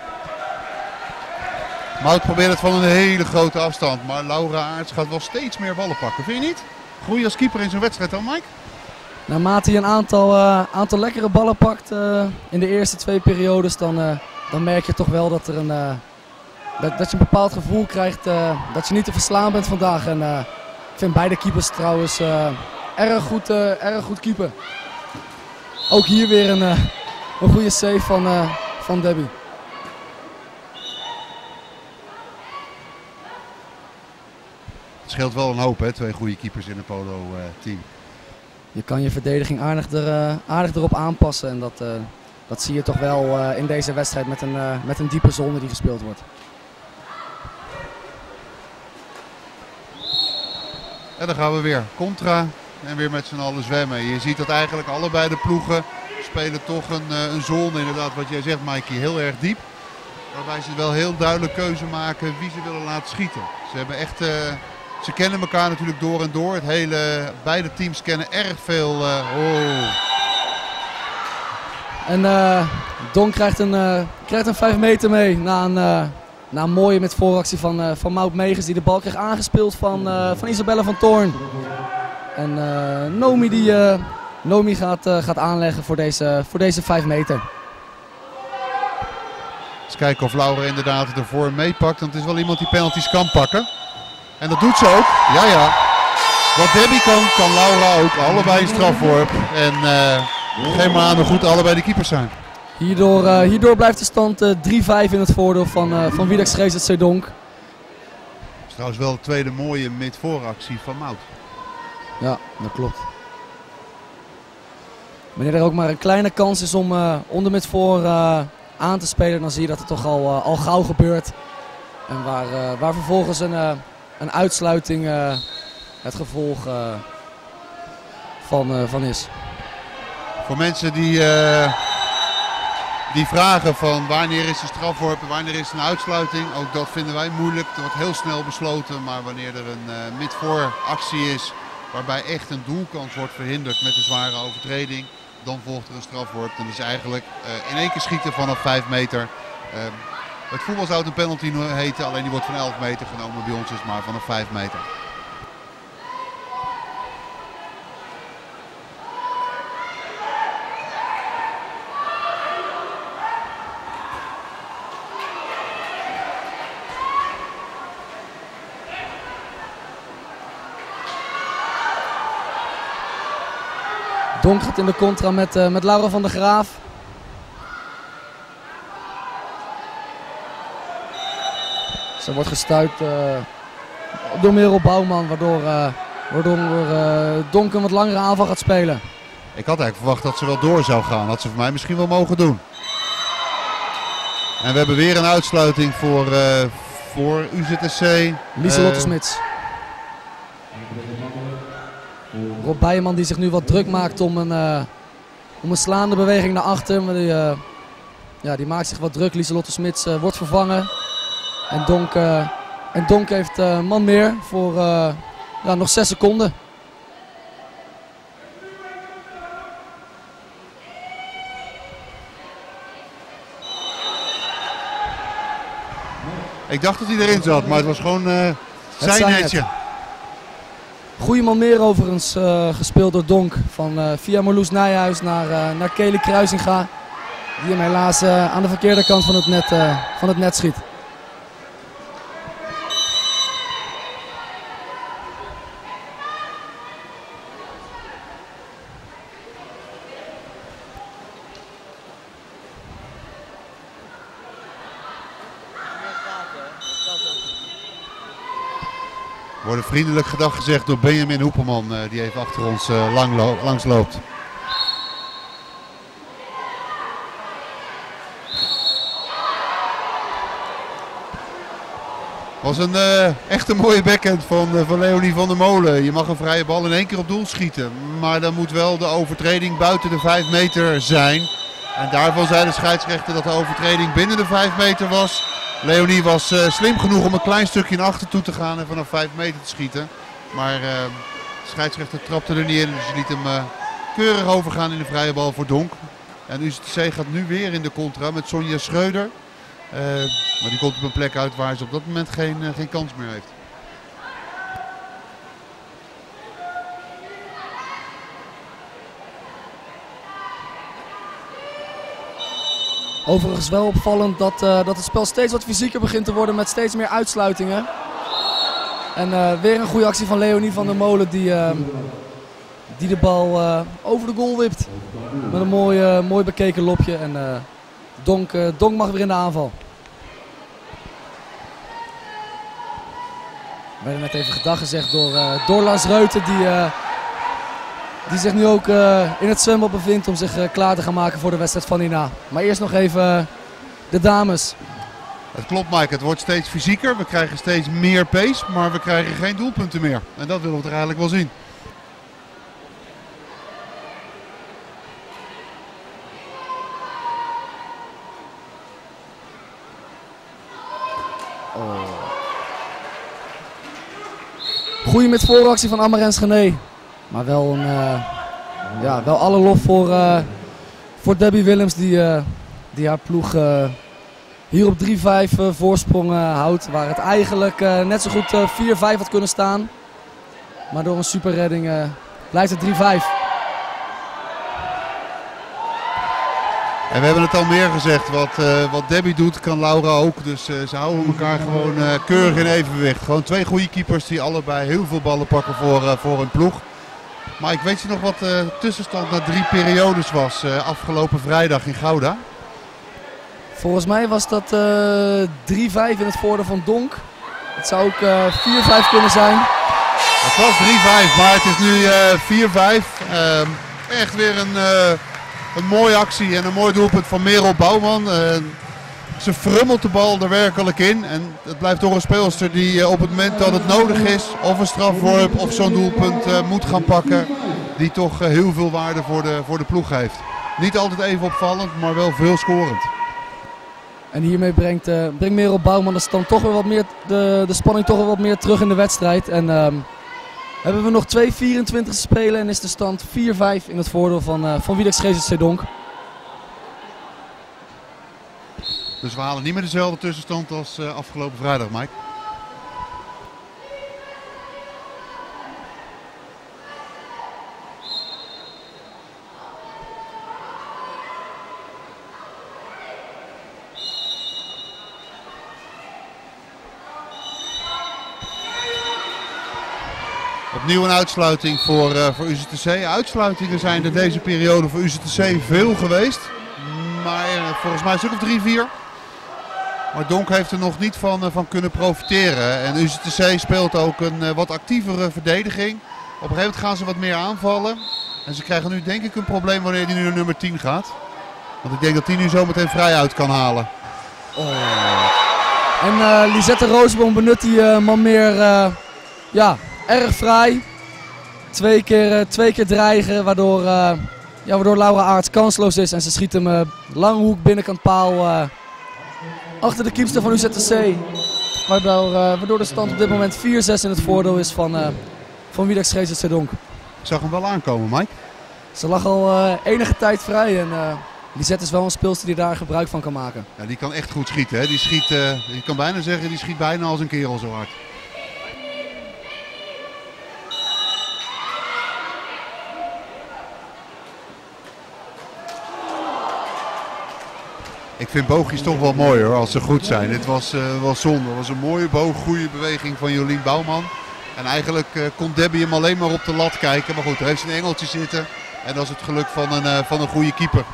Mout probeert het van een hele grote afstand, maar Laura Aerts gaat wel steeds meer ballen pakken. Vind je niet? Groei als keeper in zo'n wedstrijd dan, Mike? Naarmate hij een aantal, uh, aantal lekkere ballen pakt uh, in de eerste twee periodes, dan, uh, dan merk je toch wel dat, er een, uh, dat, dat je een bepaald gevoel krijgt uh, dat je niet te verslaan bent vandaag. En, uh, ik vind beide keepers trouwens uh, erg, goed, uh, erg goed keeper. Ook hier weer een, uh, een goede save van, uh, van Debbie. Het scheelt wel een hoop, hè? Twee goede keepers in een polo-team. Uh, je kan je verdediging aardig, er, uh, aardig erop aanpassen. En dat, uh, dat zie je toch wel uh, in deze wedstrijd met een, uh, met een diepe zone die gespeeld wordt. En dan gaan we weer contra en weer met z'n allen zwemmen. Je ziet dat eigenlijk allebei de ploegen spelen toch een, uh, een zone, inderdaad wat jij zegt, Mikey, heel erg diep. Waarbij ze wel heel duidelijk keuze maken wie ze willen laten schieten. Ze hebben echt... Uh, Ze kennen elkaar natuurlijk door en door. Het hele, beide teams kennen erg veel. Uh, oh. En uh, Don krijgt een, uh, krijgt een vijf meter mee na een, uh, na een mooie met vooractie van, uh, van Mout Megens die de bal kreeg aangespeeld van, uh, van Isabelle van Toorn. En uh, Nomi, die, uh, Nomi gaat, uh, gaat aanleggen voor deze, voor deze vijf meter. Eens kijken of Laura inderdaad ervoor meepakt. Want het is wel iemand die penalties kan pakken. En dat doet ze ook. Ja, ja. Wat Debbie kan, kan Laura ook. Allebei een strafworp. En uh, geef maar aan hoe goed allebei de keepers zijn. Hierdoor, uh, hierdoor blijft de stand uh, drie vijf in het voordeel van, uh, van Wiedex G Z C Donk. Dat is trouwens wel de tweede mooie mid-vooractie van Mout. Ja, dat klopt. Wanneer er ook maar een kleine kans is om, uh, om de mid-voor uh, aan te spelen, dan zie je dat het toch al, uh, al gauw gebeurt. En waar, uh, waar vervolgens een... Uh, een uitsluiting uh, het gevolg uh, van, uh, van is. Voor mensen die, uh, die vragen van wanneer is een strafworp en wanneer is een uitsluiting, ook dat vinden wij moeilijk. Er wordt heel snel besloten, maar wanneer er een uh, mid-voor actie is waarbij echt een doelkans wordt verhinderd met een zware overtreding, dan volgt er een strafworp. Dan is eigenlijk uh, in één keer schieten vanaf vijf meter. Uh, Het voetbal zou het een penalty heten, alleen die wordt van elf meter genomen. Bij ons is het maar vanaf vijf meter. Donk gaat in de contra met, uh, met Laura van der Graaf. Ze wordt gestuit uh, door Merel Bouwman, waardoor, uh, waardoor uh, Donk een wat langere aanval gaat spelen. Ik had eigenlijk verwacht dat ze wel door zou gaan. Had ze voor mij misschien wel mogen doen. En we hebben weer een uitsluiting voor, uh, voor U Z S C. Lieselotte uh, Smits. Rob Bijman die zich nu wat druk maakt om een, uh, om een slaande beweging naar achter. Maar die, uh, ja, die maakt zich wat druk. Lieselotte Smits uh, wordt vervangen. En Donk, uh, en Donk heeft uh, man meer voor uh, ja, nog zes seconden. Ik dacht dat hij erin zat, maar het was gewoon uh, zijn netje. Goeie man meer overigens uh, gespeeld door Donk. Van, uh, via Marloes Nijhuis naar, uh, naar Kelly Kruisinga. Die hem helaas uh, aan de verkeerde kant van het net, uh, van het net schiet. We worden vriendelijk gedag gezegd door Benjamin Hoepelman, uh, die even achter ons uh, lang lo langs loopt. Was een uh, echt een mooie backhand van, uh, van Leonie van der Molen. Je mag een vrije bal in één keer op doel schieten. Maar dan moet wel de overtreding buiten de vijf meter zijn. En daarvan zei de scheidsrechter dat de overtreding binnen de vijf meter was. Leonie was uh, slim genoeg om een klein stukje naar achter toe te gaan en vanaf vijf meter te schieten. Maar uh, de scheidsrechter trapte er niet in, dus liet hem uh, keurig overgaan in de vrije bal voor Donk. En U Z T C gaat nu weer in de contra met Sonja Schreuder. Uh, maar die komt op een plek uit waar ze op dat moment geen, uh, geen kans meer heeft. Overigens wel opvallend dat, uh, dat het spel steeds wat fysieker begint te worden met steeds meer uitsluitingen. En uh, weer een goede actie van Leonie van der Molen die, uh, die de bal uh, over de goal wipt. Met een mooi, uh, mooi bekeken lopje en uh, Donk, uh, Donk mag weer in de aanval. We werden net even gedag gezegd door, uh, door Lars Reuten die, uh, die zich nu ook uh, in het zwembad bevindt om zich uh, klaar te gaan maken voor de wedstrijd van hierna. Maar eerst nog even uh, de dames. Het klopt, Mike, het wordt steeds fysieker, we krijgen steeds meer pace, maar we krijgen geen doelpunten meer. En dat willen we er eigenlijk wel zien. Oh. Goeie met vooractie van Amarens Gené. Maar wel, een, uh, ja, wel alle lof voor, uh, voor Debbie Willems die, uh, die haar ploeg uh, hier op drie vijf uh, voorsprong uh, houdt. Waar het eigenlijk uh, net zo goed uh, vier vijf had kunnen staan. Maar door een superredding uh, blijft het drie vijf. En we hebben het al meer gezegd, wat, uh, wat Debbie doet kan Laura ook. Dus uh, ze houden elkaar gewoon uh, keurig in evenwicht. Gewoon twee goede keepers die allebei heel veel ballen pakken voor, uh, voor hun ploeg. Maar ik weet je nog wat de uh, tussenstand na drie periodes was uh, afgelopen vrijdag in Gouda? Volgens mij was dat uh, drie vijf in het voordeel van Donk. Het zou ook uh, vier vijf kunnen zijn. Het was drie vijf, maar het is nu uh, vier vijf. Uh, echt weer een... Uh, Een mooie actie en een mooi doelpunt van Merel Bouwman. Uh, ze frummelt de bal er werkelijk in. En het blijft toch een speelster die uh, op het moment dat het nodig is, of een strafworp of zo'n doelpunt uh, moet gaan pakken. Die toch uh, heel veel waarde voor de, voor de ploeg heeft. Niet altijd even opvallend, maar wel veel scorend. En hiermee brengt, uh, brengt Merel Bouwman de, stand toch weer wat meer, de, de spanning toch weer wat meer terug in de wedstrijd. En uh, hebben we nog twee vierentwintig te spelen en is de stand vier vijf in het voordeel van, uh, van Wiedex G Z C Donk. Dus we halen niet meer dezelfde tussenstand als uh, afgelopen vrijdag, Mike. Opnieuw een uitsluiting voor, uh, voor U Z T C. Uitsluitingen zijn er deze periode voor U Z T C veel geweest. Maar uh, volgens mij een stuk of drie, vier. Maar Donk heeft er nog niet van, uh, van kunnen profiteren. En U Z T C speelt ook een uh, wat actievere verdediging. Op een gegeven moment gaan ze wat meer aanvallen. En ze krijgen nu denk ik een probleem wanneer die nu naar nummer tien gaat. Want ik denk dat die nu zo meteen vrij uit kan halen. Oh. En uh, Lisette Roosboom benut die uh, man meer... Uh, ja... Erg vrij. Twee keer, uh, twee keer dreigen, waardoor, uh, ja, waardoor Laura Aarts kansloos is. En ze schiet hem uh, lange hoek binnenkant paal uh, achter de keepster van U Z T C. Waardoor, uh, waardoor de stand op dit moment vier zes in het voordeel is van, uh, van Wiedex G Z C Donk. Ik zag hem wel aankomen, Mike. Ze lag al uh, enige tijd vrij en uh, Lisette is wel een speelster die daar gebruik van kan maken. Ja, die kan echt goed schieten. Hè? Die schiet, uh, je kan bijna zeggen, die schiet bijna als een kerel zo hard. Ik vind boogjes toch wel mooi hoor, als ze goed zijn. Dit was uh, wel zonde. Het was een mooie boog, goede beweging van Jolien Bouwman. En eigenlijk uh, kon Debbie hem alleen maar op de lat kijken. Maar goed, daar heeft ze een engeltje zitten. En dat is het geluk van een, uh, van een goede keeper.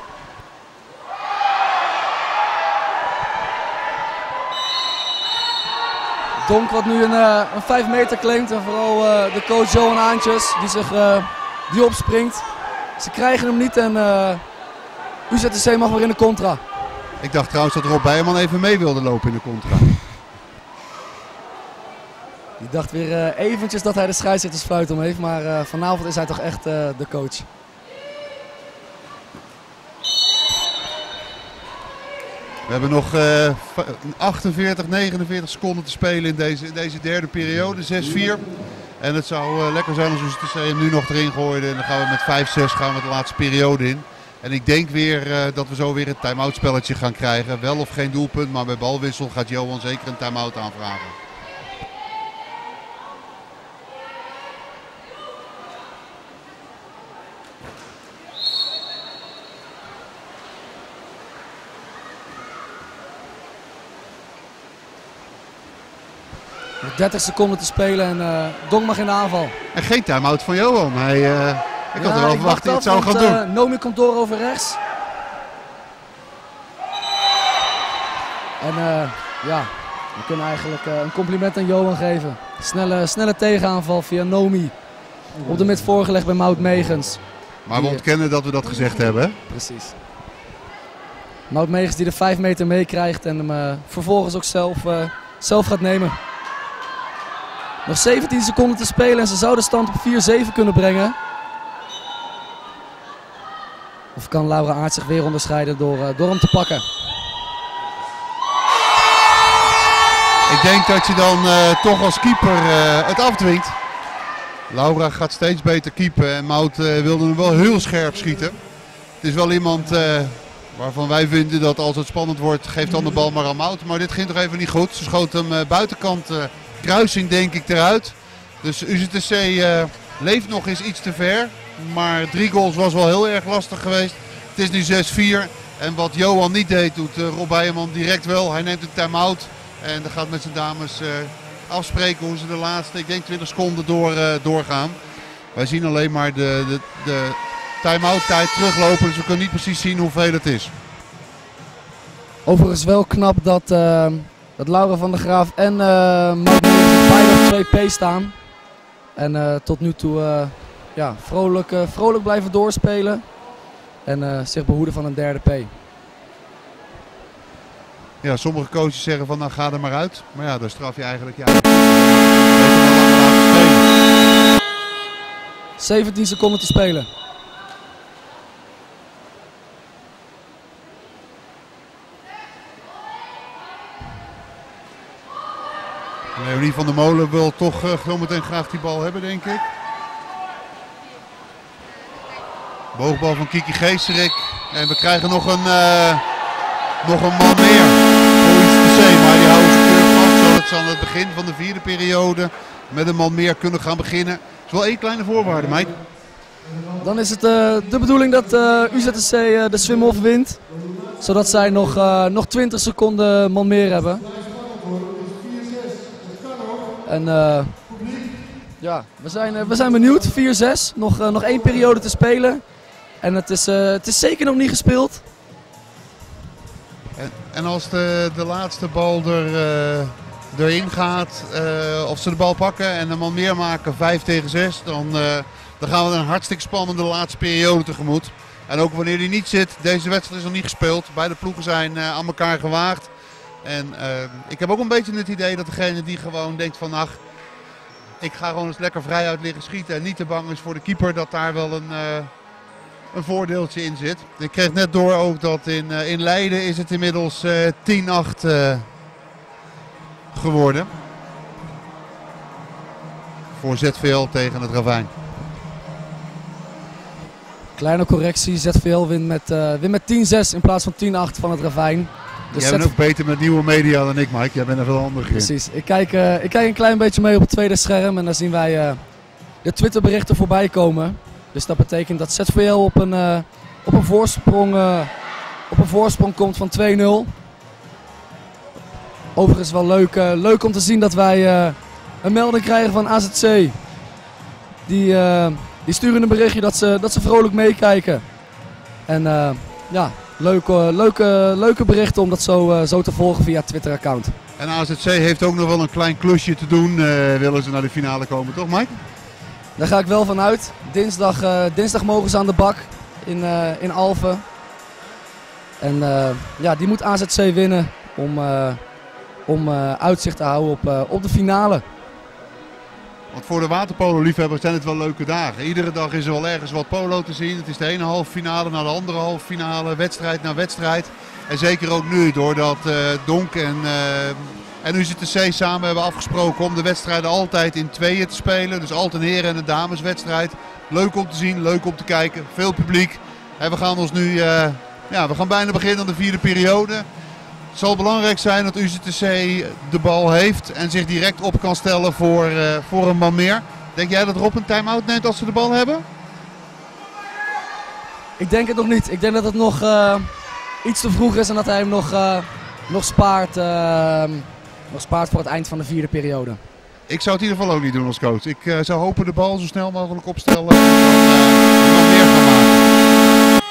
Donk wat nu een, uh, een vijf meter claimt. En vooral uh, de coach Johan Aantjes die, zich, uh, die opspringt. Ze krijgen hem niet en uh, U Z T C mag weer in de contra. Ik dacht trouwens dat Rob Bijman even mee wilde lopen in de contra. Die dacht weer uh, eventjes dat hij de scheidsrechtersfluit om heeft. Maar uh, vanavond is hij toch echt uh, de coach. We hebben nog uh, achtenveertig, negenenveertig seconden te spelen in deze, in deze derde periode, zes vier. En het zou uh, lekker zijn als we het hem nu nog erin gooiden. En dan gaan we met vijf zes gaan we de laatste periode in. En ik denk weer uh, dat we zo weer een time-out spelletje gaan krijgen. Wel of geen doelpunt, maar bij balwissel gaat Johan zeker een time-out aanvragen. dertig seconden te spelen en uh, Dong mag in de aanval. En geen time-out van Johan. Hij, uh, ik had ja, er wel verwacht dat hij het zou gaan doen. Uh, Nomi komt door over rechts. En uh, ja, we kunnen eigenlijk uh, een compliment aan Johan geven. Snelle, snelle tegenaanval via Nomi. Op de mid voorgelegd bij Mout Megens. Maar we ontkennen dat we dat gezegd hebben. Hè? Precies. Mout Megens die de vijf meter meekrijgt en hem uh, vervolgens ook zelf, uh, zelf gaat nemen. Nog zeventien seconden te spelen en ze zouden stand op vier zeven kunnen brengen. Of kan Laura Aert zich weer onderscheiden door, uh, door hem te pakken? Ik denk dat je dan uh, toch als keeper uh, het afdwingt. Laura gaat steeds beter keepen en Mout uh, wilde hem wel heel scherp schieten. Het is wel iemand uh, waarvan wij vinden dat als het spannend wordt, geeft dan de bal maar aan Mout. Maar dit ging toch even niet goed. Ze schoot hem uh, buitenkant uh, kruising denk ik eruit. Dus U Z T C uh, leeft nog eens iets te ver. Maar drie goals was wel heel erg lastig geweest. Het is nu zes vier. En wat Johan niet deed, doet uh, Rob Heijerman direct wel. Hij neemt een time-out. En dan gaat met zijn dames uh, afspreken hoe ze de laatste, ik denk twintig seconden door, uh, doorgaan. Wij zien alleen maar de, de, de time-out tijd teruglopen. Dus we kunnen niet precies zien hoeveel het is. Overigens wel knap dat, uh, dat Laura van der Graaf en uh, beide op twee P staan. En uh, tot nu toe uh, ja, vrolijk, uh, vrolijk blijven doorspelen. En uh, zich behoeden van een derde P. Ja, sommige coaches zeggen van nou ga er maar uit. Maar ja, dan straf je eigenlijk ja. zeventien seconden te spelen. Leonie van der Molen wil toch uh, zometeen graag die bal hebben, denk ik. Boogbal van Kiki Geesterik. En we krijgen nog een, uh, nog een man meer voor U Z T C. Maar die houden ze keurig vast, zodat ze aan het begin van de vierde periode met een man meer kunnen gaan beginnen. Het is wel één kleine voorwaarde, Mike. Dan is het uh, de bedoeling dat uh, U Z T C uh, de swim-off wint. Zodat zij nog, uh, nog twintig seconden man meer hebben. En uh, ja, we zijn, uh, we zijn benieuwd. vier zes, nog, uh, nog één periode te spelen. En het is, uh, het is zeker nog niet gespeeld. En, en als de, de laatste bal er, uh, erin gaat, uh, of ze de bal pakken en een man meer maken, vijf tegen zes, dan, uh, dan gaan we een hartstikke spannende laatste periode tegemoet. En ook wanneer die niet zit, deze wedstrijd is nog niet gespeeld. Beide ploegen zijn uh, aan elkaar gewaagd. En uh, ik heb ook een beetje het idee dat degene die gewoon denkt van ach, ik ga gewoon eens lekker vrij uit liggen schieten en niet te bang is voor de keeper, dat daar wel een, uh, een voordeeltje in zit. Ik kreeg net door ook dat in, uh, in Leiden is het inmiddels uh, tien acht uh, geworden. Voor Z V L tegen het Ravijn. Kleine correctie, Z V L wint met, uh, wint met tien zes in plaats van tien acht van het Ravijn. Dus Jij bent ook beter met nieuwe media dan ik, Mike. Jij bent er veel handiger in. Precies. Ik kijk, uh, ik kijk een klein beetje mee op het tweede scherm en dan zien wij uh, de Twitterberichten voorbij komen. Dus dat betekent dat Z V L op een, uh, op een, voorsprong, uh, op een voorsprong komt van twee nul. Overigens wel leuk, uh, leuk om te zien dat wij uh, een melding krijgen van A Z C. Die, uh, die sturen een berichtje dat ze, dat ze vrolijk meekijken. En uh, ja... Leuke, leuke, leuke berichten om dat zo, uh, zo te volgen via het Twitter-account. En A Z C heeft ook nog wel een klein klusje te doen. Uh, willen ze naar de finale komen, toch Mike? Daar ga ik wel van uit. Dinsdag, uh, dinsdag mogen ze aan de bak in, uh, in Alphen. En uh, ja, die moet A Z C winnen om, uh, om uh, uitzicht te houden op, uh, op de finale. Want voor de waterpolo-liefhebbers zijn het wel leuke dagen. Iedere dag is er wel ergens wat polo te zien. Het is de ene halve finale naar de andere halve finale, wedstrijd na wedstrijd. En zeker ook nu, doordat uh, Donk en, uh, en U Z T C samen hebben afgesproken om de wedstrijden altijd in tweeën te spelen. Dus altijd een heren- en een dameswedstrijd. Leuk om te zien, leuk om te kijken. Veel publiek. En we gaan ons nu, uh, ja, we gaan bijna beginnen aan de vierde periode. Het zal belangrijk zijn dat U Z T C de bal heeft en zich direct op kan stellen voor, uh, voor een man meer. Denk jij dat Rob een time-out neemt als ze de bal hebben? Ik denk het nog niet. Ik denk dat het nog uh, iets te vroeg is en dat hij hem nog, uh, nog, spaart, uh, nog spaart voor het eind van de vierde periode. Ik zou het in ieder geval ook niet doen als coach. Ik uh, zou hopen de bal zo snel mogelijk opstellen en dan uh, meer gaan maken.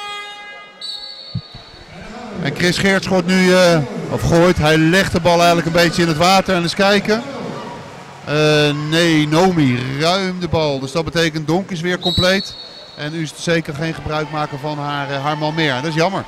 En Chris Geerts gooit nu, uh, of gooit, hij legt de bal eigenlijk een beetje in het water en eens kijken. Uh, nee, Nomi, ruim de bal. Dus dat betekent Donk is weer compleet. En U Z T C kan geen gebruik maken van haar, uh, haar man meer. Dat is jammer.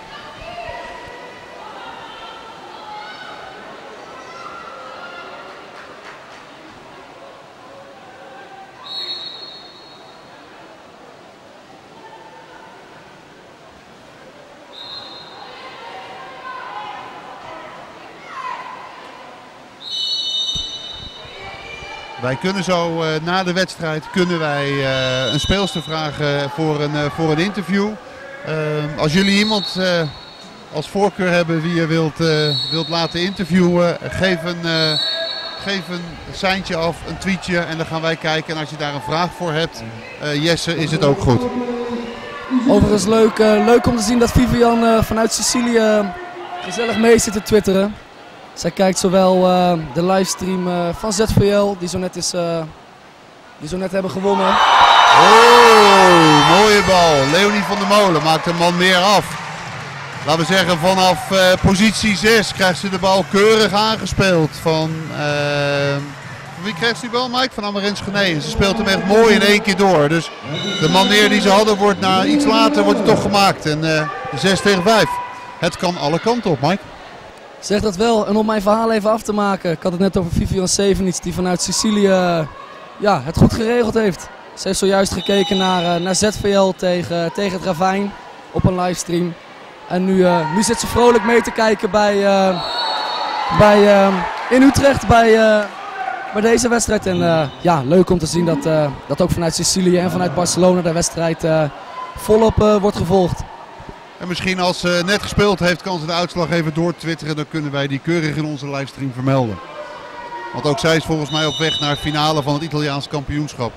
Wij kunnen zo uh, na de wedstrijd kunnen wij uh, een speelster vragen voor een, uh, voor een interview. Uh, als jullie iemand uh, als voorkeur hebben wie je wilt, uh, wilt laten interviewen, geef een, uh, geef een seintje af, een tweetje en dan gaan wij kijken. En als je daar een vraag voor hebt, uh, Jesse, is het ook goed. Overigens leuk, uh, leuk om te zien dat Vivian uh, vanuit Sicilië gezellig mee zit te twitteren. Zij kijkt zowel uh, de livestream uh, van Z V L, die zo net, is, uh, die zo net hebben gewonnen. Oh, mooie bal. Leonie van der Molen maakt een man meer af. Laten we zeggen vanaf uh, positie zes krijgt ze de bal keurig aangespeeld. Van, uh, wie krijgt ze die bal, Mike? Van Amarens Genee. Ze speelt hem echt mooi in één keer door. Dus de man meer die ze hadden wordt na iets later wordt het toch gemaakt. En uh, zes tegen vijf. Het kan alle kanten op, Mike. Zeg dat wel. En om mijn verhaal even af te maken. Ik had het net over Vivian Sevenits die vanuit Sicilië uh, ja, het goed geregeld heeft. Ze heeft zojuist gekeken naar, uh, naar Z V L tegen, tegen het Ravijn op een livestream. En nu, uh, nu zit ze vrolijk mee te kijken bij, uh, bij, uh, in Utrecht bij, uh, bij deze wedstrijd. En uh, ja, leuk om te zien dat, uh, dat ook vanuit Sicilië en vanuit Barcelona de wedstrijd uh, volop uh, wordt gevolgd. En misschien als ze net gespeeld heeft, kan ze de uitslag even doortwitteren. Dan kunnen wij die keurig in onze livestream vermelden. Want ook zij is volgens mij op weg naar het finale van het Italiaans kampioenschap.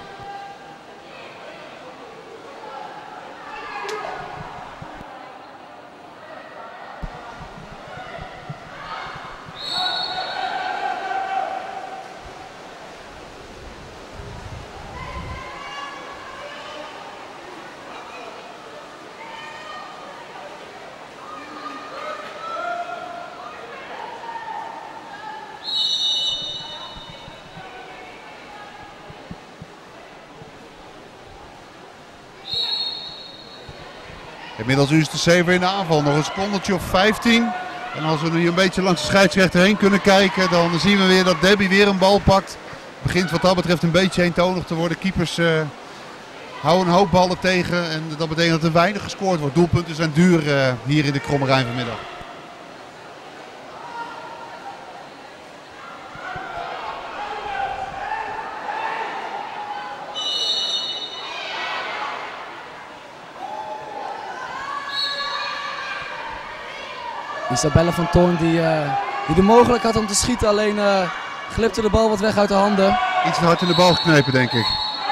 Inmiddels U Z T C weer in de aanval. Nog een secondetje of vijftien. En als we nu een beetje langs de scheidsrechter heen kunnen kijken, dan zien we weer dat Debbie weer een bal pakt. Het begint wat dat betreft een beetje eentonig te worden. Keepers uh, houden een hoop ballen tegen. En dat betekent dat er weinig gescoord wordt. Doelpunten zijn duur uh, hier in de Kromme Rijn vanmiddag. Isabelle van Toorn die, uh, die de mogelijkheid had om te schieten, alleen uh, glipte de bal wat weg uit de handen. Iets te hard in de bal geknepen, denk ik.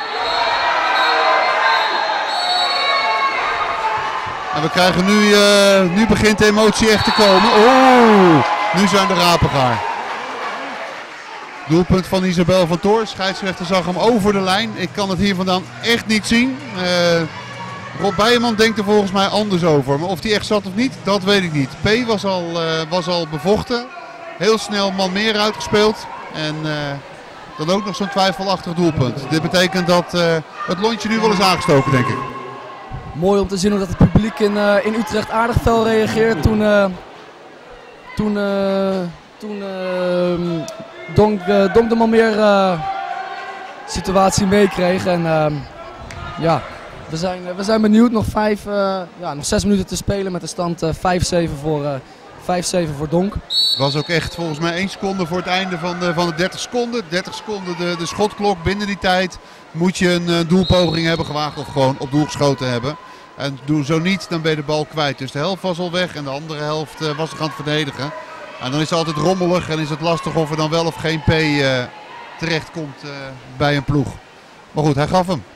En we krijgen nu, uh, nu begint de emotie echt te komen. Oeh, nu zijn de rapen gaar. Doelpunt van Isabelle van Toorn. Scheidsrechter zag hem over de lijn. Ik kan het hier vandaan echt niet zien. Uh, Rob Beijman denkt er volgens mij anders over. Maar of hij echt zat of niet, dat weet ik niet. P was al, uh, was al bevochten. Heel snel man meer uitgespeeld. En uh, dan ook nog zo'n twijfelachtig doelpunt. Dit betekent dat uh, het lontje nu wel is aangestoken, denk ik. Mooi om te zien dat het publiek in, uh, in Utrecht aardig fel reageert toen, uh, toen, uh, toen uh, Donk, uh, Donk de man meer uh, situatie meekreeg. En uh, ja... we zijn, uh, we zijn benieuwd. Nog, vijf, uh, ja, nog zes minuten te spelen met de stand uh, vijf zeven voor, uh, vijf zeven voor Donk. Het was ook echt volgens mij één seconde voor het einde van de, van de dertig seconden. dertig seconden de, de schotklok. Binnen die tijd moet je een uh, doelpoging hebben gewaagd of gewoon op doel geschoten hebben. En doe zo niet, dan ben je de bal kwijt. Dus de helft was al weg en de andere helft uh, was er aan het verdedigen. En dan is het altijd rommelig en is het lastig of er dan wel of geen P uh, terecht komt uh, bij een ploeg. Maar goed, hij gaf hem.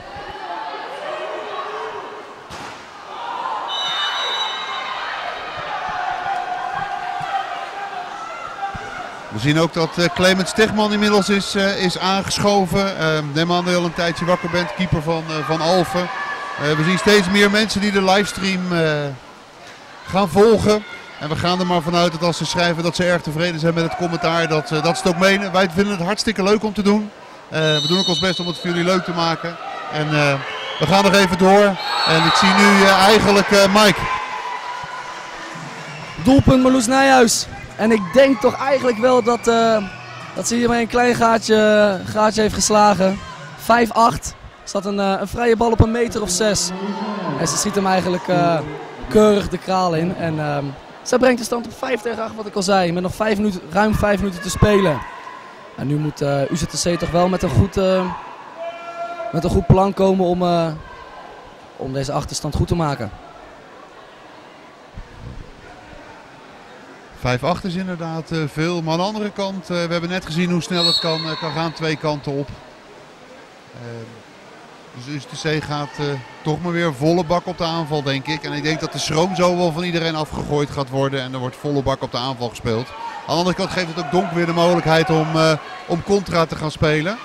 We zien ook dat uh, Clement Stegman inmiddels is, uh, is aangeschoven. Uh, neem aan dat je al een tijdje wakker bent, keeper van, uh, van Alphen. Uh, we zien steeds meer mensen die de livestream uh, gaan volgen. En we gaan er maar vanuit dat als ze schrijven dat ze erg tevreden zijn met het commentaar, dat, uh, dat ze het ook menen. Wij vinden het hartstikke leuk om te doen. Uh, we doen ook ons best om het voor jullie leuk te maken. En uh, we gaan nog even door. En ik zie nu uh, eigenlijk uh, Mike. Doelpunt Marloes Nijhuis. En ik denk toch eigenlijk wel dat, uh, dat ze hiermee een klein gaatje, gaatje heeft geslagen. vijf acht. Er zat een, uh, een vrije bal op een meter of zes. En ze schiet hem eigenlijk uh, keurig de kraal in. En uh, zij brengt de stand op vijf tegen acht, wat ik al zei. Met nog vijf minuten, ruim vijf minuten te spelen. En nu moet uh, U Z T C toch wel met een goed, uh, met een goed plan komen om, uh, om deze achterstand goed te maken. vijf acht is inderdaad uh, veel. Maar aan de andere kant, uh, we hebben net gezien hoe snel het kan, uh, kan gaan. Twee kanten op. Uh, dus U Z T C gaat uh, toch maar weer volle bak op de aanval, denk ik. En ik denk dat de schroom zo wel van iedereen afgegooid gaat worden. En er wordt volle bak op de aanval gespeeld. Aan de andere kant geeft het ook Donk weer de mogelijkheid om, uh, om contra te gaan spelen.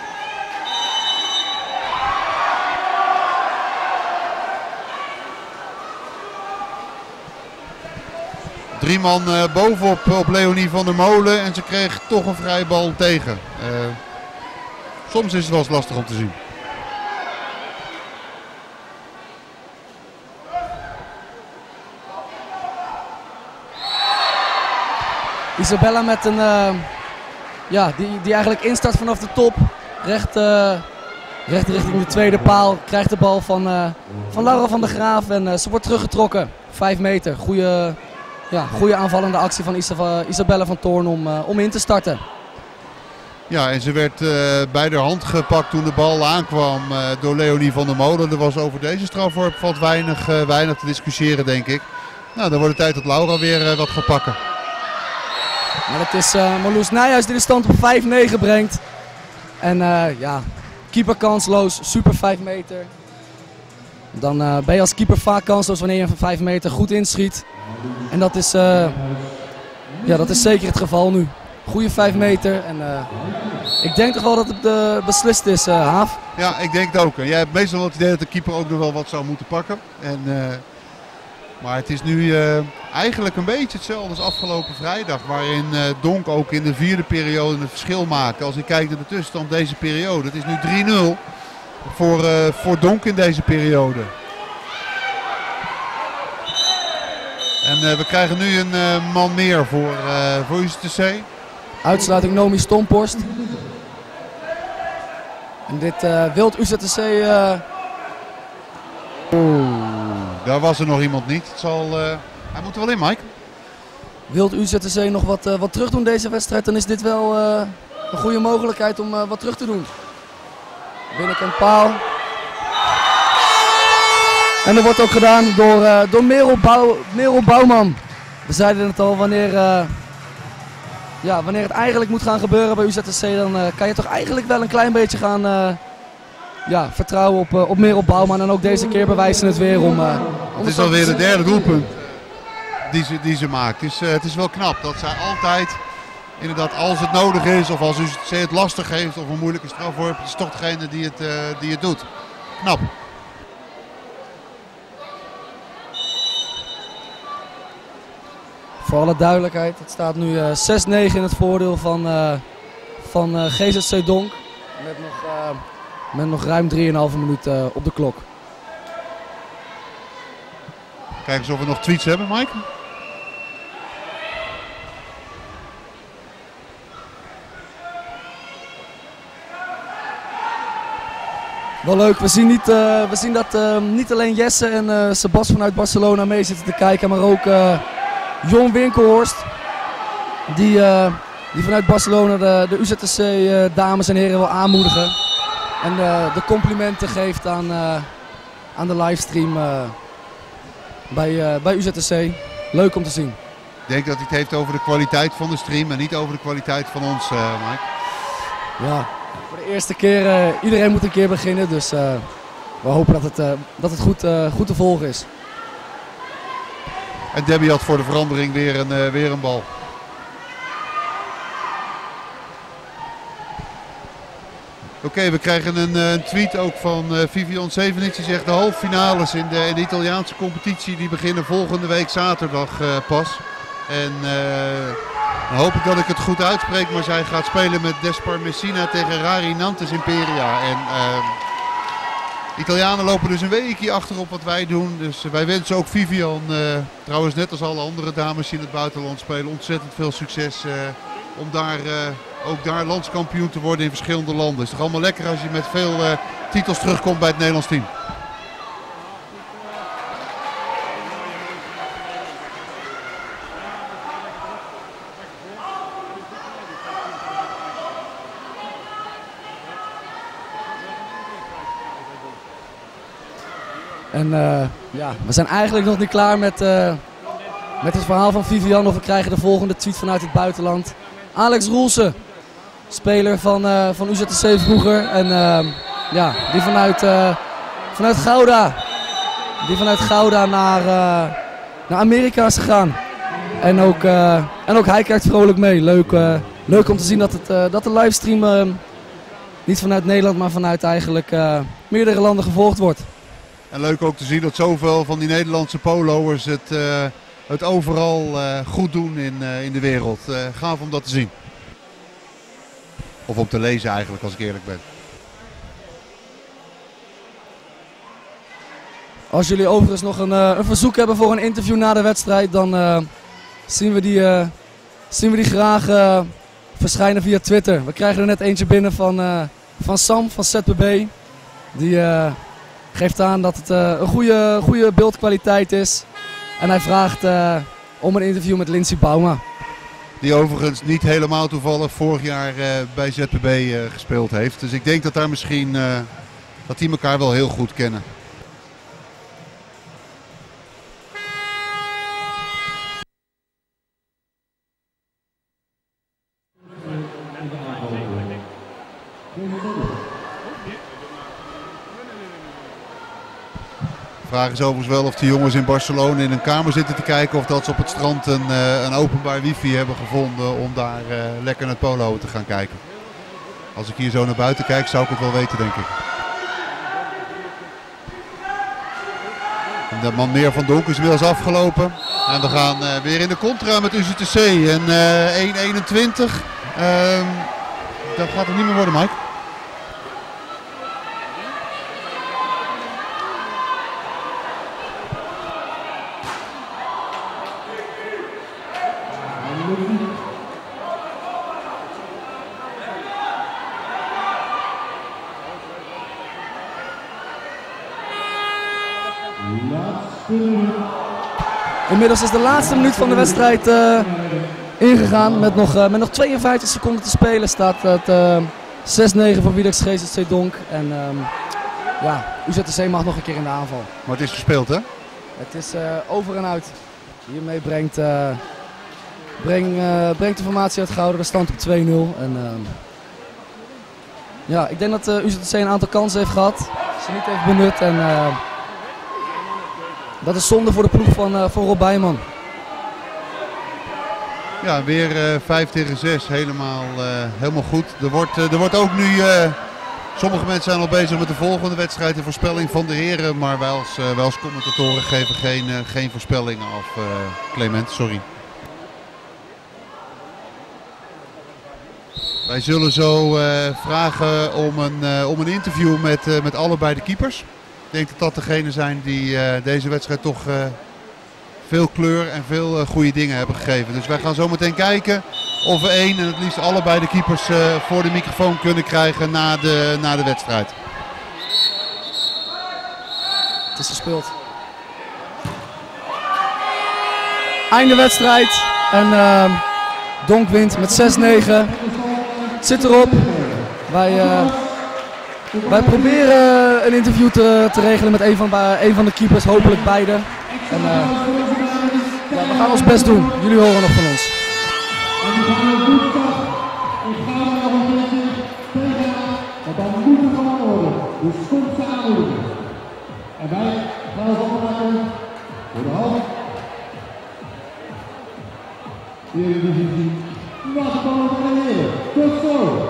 Drie man uh, bovenop op Leonie van der Molen en ze kreeg toch een vrije bal tegen. Uh, soms is het wel eens lastig om te zien. Isabella met een, uh, ja, die, die eigenlijk instart vanaf de top. Recht, uh, recht richting de tweede paal. Krijgt de bal van, uh, van Laura van der Graaf en uh, ze wordt teruggetrokken. Vijf meter. Goeie, ja, goeie aanvallende actie van Isa, Isabella van Toorn om, uh, om in te starten. Ja, en ze werd uh, bij de hand gepakt toen de bal aankwam uh, door Leonie van der Molen. Er was over deze strafworp valt weinig, uh, weinig te discussiëren, denk ik. Nou, dan wordt het tijd dat Laura weer uh, wat gaat pakken. Maar het is uh, Marloes Nijhuis die de stand op vijf negen brengt. En uh, ja, keeper kansloos, super vijf meter. Dan uh, ben je als keeper vaak kansloos wanneer je van vijf meter goed inschiet. En dat is, uh, ja, dat is zeker het geval nu. Goeie vijf meter en uh, ik denk toch wel dat het uh, beslist is, uh, Haaf. Ja, ik denk het ook. Jij hebt meestal wel het idee dat de keeper ook nog wel wat zou moeten pakken. En, uh, maar het is nu uh, eigenlijk een beetje hetzelfde als afgelopen vrijdag. Waarin uh, Donk ook in de vierde periode het verschil maakte. Als ik kijk naar de tussenstand deze periode. Het is nu drie nul voor, uh, voor Donk in deze periode. En uh, we krijgen nu een uh, man meer voor, uh, voor U Z T C. Uitsluiting Nomi Stomphorst. En dit uh, wilt U Z T C... Uh... Oeh, daar was er nog iemand niet. Het zal, uh... hij moet er wel in, Mike. Wilt U Z T C nog wat, uh, wat terug doen deze wedstrijd, dan is dit wel uh, een goede mogelijkheid om uh, wat terug te doen. Binnenkant paal. En dat wordt ook gedaan door, uh, door Merel, Bouw, Merel Bouwman. We zeiden het al, wanneer, uh, ja, wanneer het eigenlijk moet gaan gebeuren bij U Z T C, dan uh, kan je toch eigenlijk wel een klein beetje gaan uh, ja, vertrouwen op, uh, op Merel Bouwman. En ook deze keer bewijzen het weer om... Uh, om het is alweer de derde doelpunt die ze, die ze maakt. Dus, uh, het is wel knap dat zij altijd, inderdaad als het nodig is of als U Z T C het lastig heeft of een moeilijke strafworp, het is toch degene die het, uh, die het doet. Knap. Voor alle duidelijkheid, het staat nu uh, zes negen in het voordeel van, uh, van uh, G Z C Donk. Met nog, uh, met nog ruim drieënhalve minuut uh, op de klok. Kijk eens of we nog tweets hebben, Mike. Wel leuk. We zien, niet, uh, we zien dat uh, niet alleen Jesse en uh, Sebas vanuit Barcelona mee zitten te kijken, maar ook uh, Jon Winkelhorst. Die, uh, die vanuit Barcelona de, de U Z T C uh, dames en heren wil aanmoedigen. En uh, de complimenten geeft aan, uh, aan de livestream uh, bij, uh, bij U Z T C. Leuk om te zien. Ik denk dat hij het heeft over de kwaliteit van de stream en niet over de kwaliteit van ons, uh, Mike. Ja, voor de eerste keer, uh, iedereen moet een keer beginnen, dus uh, we hopen dat het, uh, dat het goed, uh, goed te volgen is. En Debbie had voor de verandering weer een, uh, weer een bal. Oké, okay, we krijgen een, een tweet ook van uh, Vivian Sevenix. Die zegt de halve finales in de, in de Italiaanse competitie die beginnen volgende week zaterdag uh, pas. En uh, dan hoop ik dat ik het goed uitspreek, maar zij gaat spelen met Despar Messina tegen Rari Nantes Imperia. En uh, Italianen lopen dus een weekje achter op wat wij doen. Dus uh, wij wensen ook Vivian, uh, trouwens net als alle andere dames die in het buitenland spelen, ontzettend veel succes uh, om daar... Uh, ook daar landskampioen te worden in verschillende landen. Het is toch allemaal lekker als je met veel uh, titels terugkomt bij het Nederlands team. En uh, ja, we zijn eigenlijk nog niet klaar met, uh, met het verhaal van Vivian. Of we krijgen de volgende tweet vanuit het buitenland. Alex Roelsen. Speler van, uh, van U Z T C vroeger en uh, ja, die vanuit, uh, vanuit Gouda, die vanuit Gouda naar, uh, naar Amerika is gegaan. En ook, uh, en ook hij kijkt vrolijk mee. Leuk, uh, leuk om te zien dat, het, uh, dat de livestream uh, niet vanuit Nederland, maar vanuit eigenlijk uh, meerdere landen gevolgd wordt. En leuk ook te zien dat zoveel van die Nederlandse polo'ers het, uh, het overal uh, goed doen in, uh, in de wereld. Uh, gaaf om dat te zien. Of om te lezen eigenlijk, als ik eerlijk ben. Als jullie overigens nog een, uh, een verzoek hebben voor een interview na de wedstrijd, dan uh, zien, we die, uh, zien we die graag uh, verschijnen via Twitter. We krijgen er net eentje binnen van, uh, van Sam van Z P B. Die uh, geeft aan dat het uh, een goede, goede beeldkwaliteit is. En hij vraagt uh, om een interview met Lindsay Bauma. Die overigens niet helemaal toevallig vorig jaar uh, bij Z P B uh, gespeeld heeft. Dus ik denk dat daar misschien uh, dat die elkaar wel heel goed kennen. De vraag is overigens wel of de jongens in Barcelona in een kamer zitten te kijken of dat ze op het strand een, uh, een openbaar wifi hebben gevonden om daar uh, lekker naar het polo te gaan kijken. Als ik hier zo naar buiten kijk zou ik het wel weten, denk ik. En de man meer van Donk is inmiddels afgelopen. En we gaan uh, weer in de contra met U Z T C. En uh, één eenentwintig. Uh, dat gaat het niet meer worden, Mike. Inmiddels is de laatste minuut van de wedstrijd uh, ingegaan. Met nog, uh, met nog tweeënvijftig seconden te spelen staat het uh, zes negen voor Wiedex G Z C Donk. En um, ja, U Z T C mag nog een keer in de aanval. Maar het is verspeeld, hè? Het is uh, over en uit. Hiermee brengt, uh, breng, uh, brengt de formatie uit Gouda de stand op twee nul. En, uh, ja, ik denk dat uh, U Z T C een aantal kansen heeft gehad. Ze niet heeft benut. En, uh, dat is zonde voor de ploeg van, uh, van Rob Bijman. Ja, weer uh, vijf tegen zes. Helemaal, uh, helemaal goed. Er wordt, uh, er wordt ook nu... Uh, sommige mensen zijn al bezig met de volgende wedstrijd. De voorspelling van de heren. Maar wij als, uh, wij als commentatoren geven geen, uh, geen voorspellingen af. Uh, Clement, sorry. Wij zullen zo uh, vragen om een, uh, om een interview met, uh, met allebei de keepers. Ik denk dat dat degenen zijn die uh, deze wedstrijd toch uh, veel kleur en veel uh, goede dingen hebben gegeven. Dus wij gaan zo meteen kijken of we één en het liefst allebei de keepers uh, voor de microfoon kunnen krijgen na de, na de wedstrijd. is gespeeld. Einde wedstrijd. En uh, Donk wint met zes negen. Het zit erop. Wij, uh, wij proberen een interview te, te regelen met een van, uh, een van de keepers. Hopelijk beide. En, uh, ja, we gaan ons best doen. Jullie horen nog van ons. Dus komt samen. En wij gaan het opmaken voor de half. Eredivisie. Waterpolo van de Heren. Tot zo.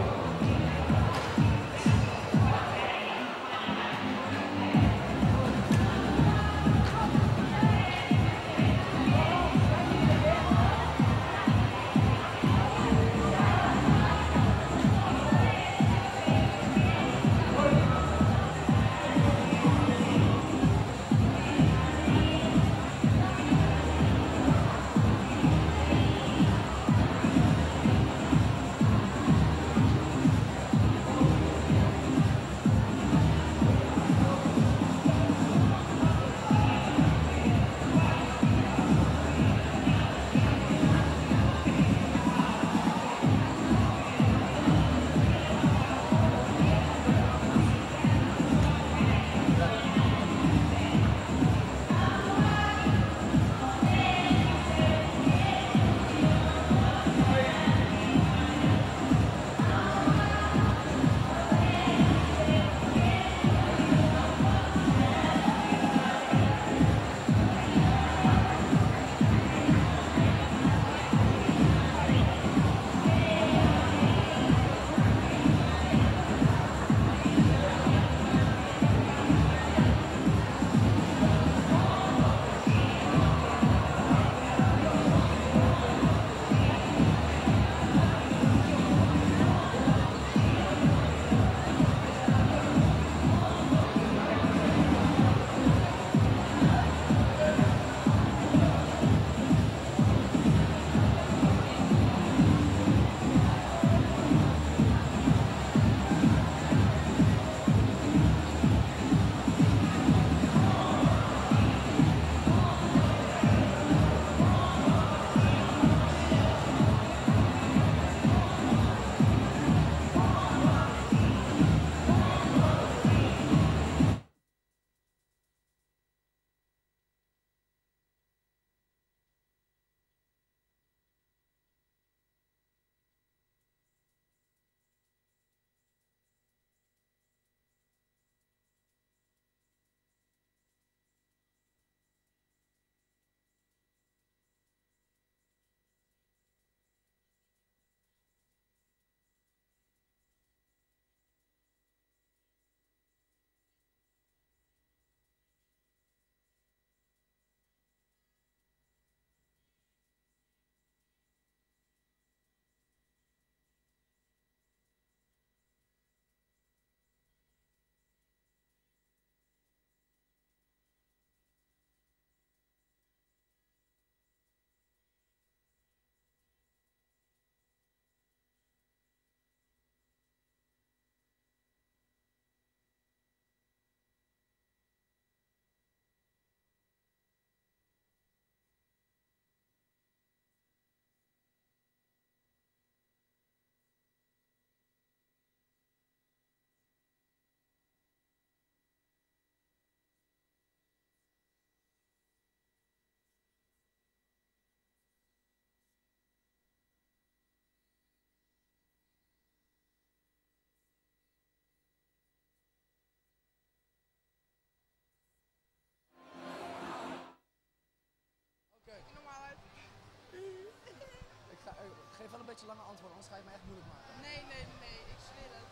Geef wel een beetje lange antwoorden, anders ga je me echt moeilijk maken. Nee, nee, nee, ik zweer het.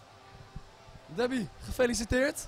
Debbie, gefeliciteerd.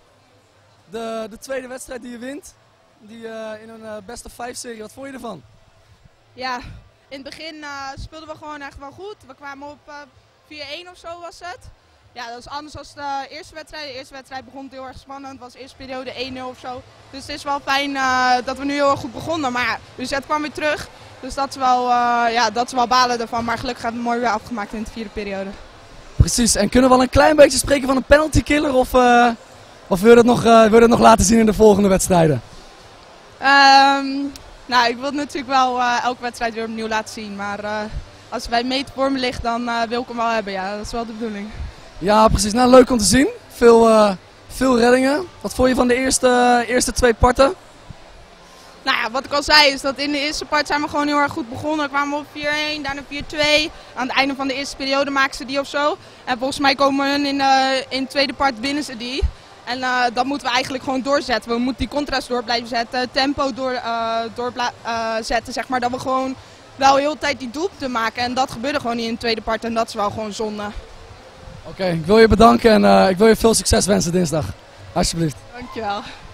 De, de tweede wedstrijd die je wint, die, uh, in een uh, best of vijf serie. Wat vond je ervan? Ja, in het begin uh, speelden we gewoon echt wel goed. We kwamen op uh, vier één of zo was het. Ja, dat is anders dan de eerste wedstrijd. De eerste wedstrijd begon heel erg spannend. Het was de eerste periode één nul of zo. Dus het is wel fijn uh, dat we nu heel erg goed begonnen. Maar ja, dus het kwam weer terug. Dus dat is wel, uh, ja, dat is wel balen ervan. Maar gelukkig hebben we het mooi weer afgemaakt in de vierde periode. Precies. En kunnen we al een klein beetje spreken van een penalty killer? Of uh, Of wil je dat nog, uh, wil je dat nog laten zien in de volgende wedstrijden? Um, nou, ik wil het natuurlijk wel uh, elke wedstrijd weer opnieuw laten zien. Maar uh, als het bij meet voor me ligt, dan uh, wil ik hem wel hebben. Ja, dat is wel de bedoeling. Ja, precies. Nou, leuk om te zien. Veel, uh, veel reddingen. Wat vond je van de eerste, uh, eerste twee parten? Nou ja, wat ik al zei is dat in de eerste part zijn we gewoon heel erg goed begonnen. We kwamen op vier één, daarna vier twee. Aan het einde van de eerste periode maken ze die of zo. En volgens mij komen we in, uh, in de tweede part winnen ze die. En uh, dat moeten we eigenlijk gewoon doorzetten. We moeten die contrast door blijven zetten, tempo door, uh, door uh, zetten, zeg maar. Dat we gewoon wel heel de tijd die doelpunten maken. En dat gebeurde gewoon niet in de tweede part en dat is wel gewoon zonde. Oké, okay, ik wil je bedanken en uh, ik wil je veel succes wensen dinsdag. Alsjeblieft. Dankjewel.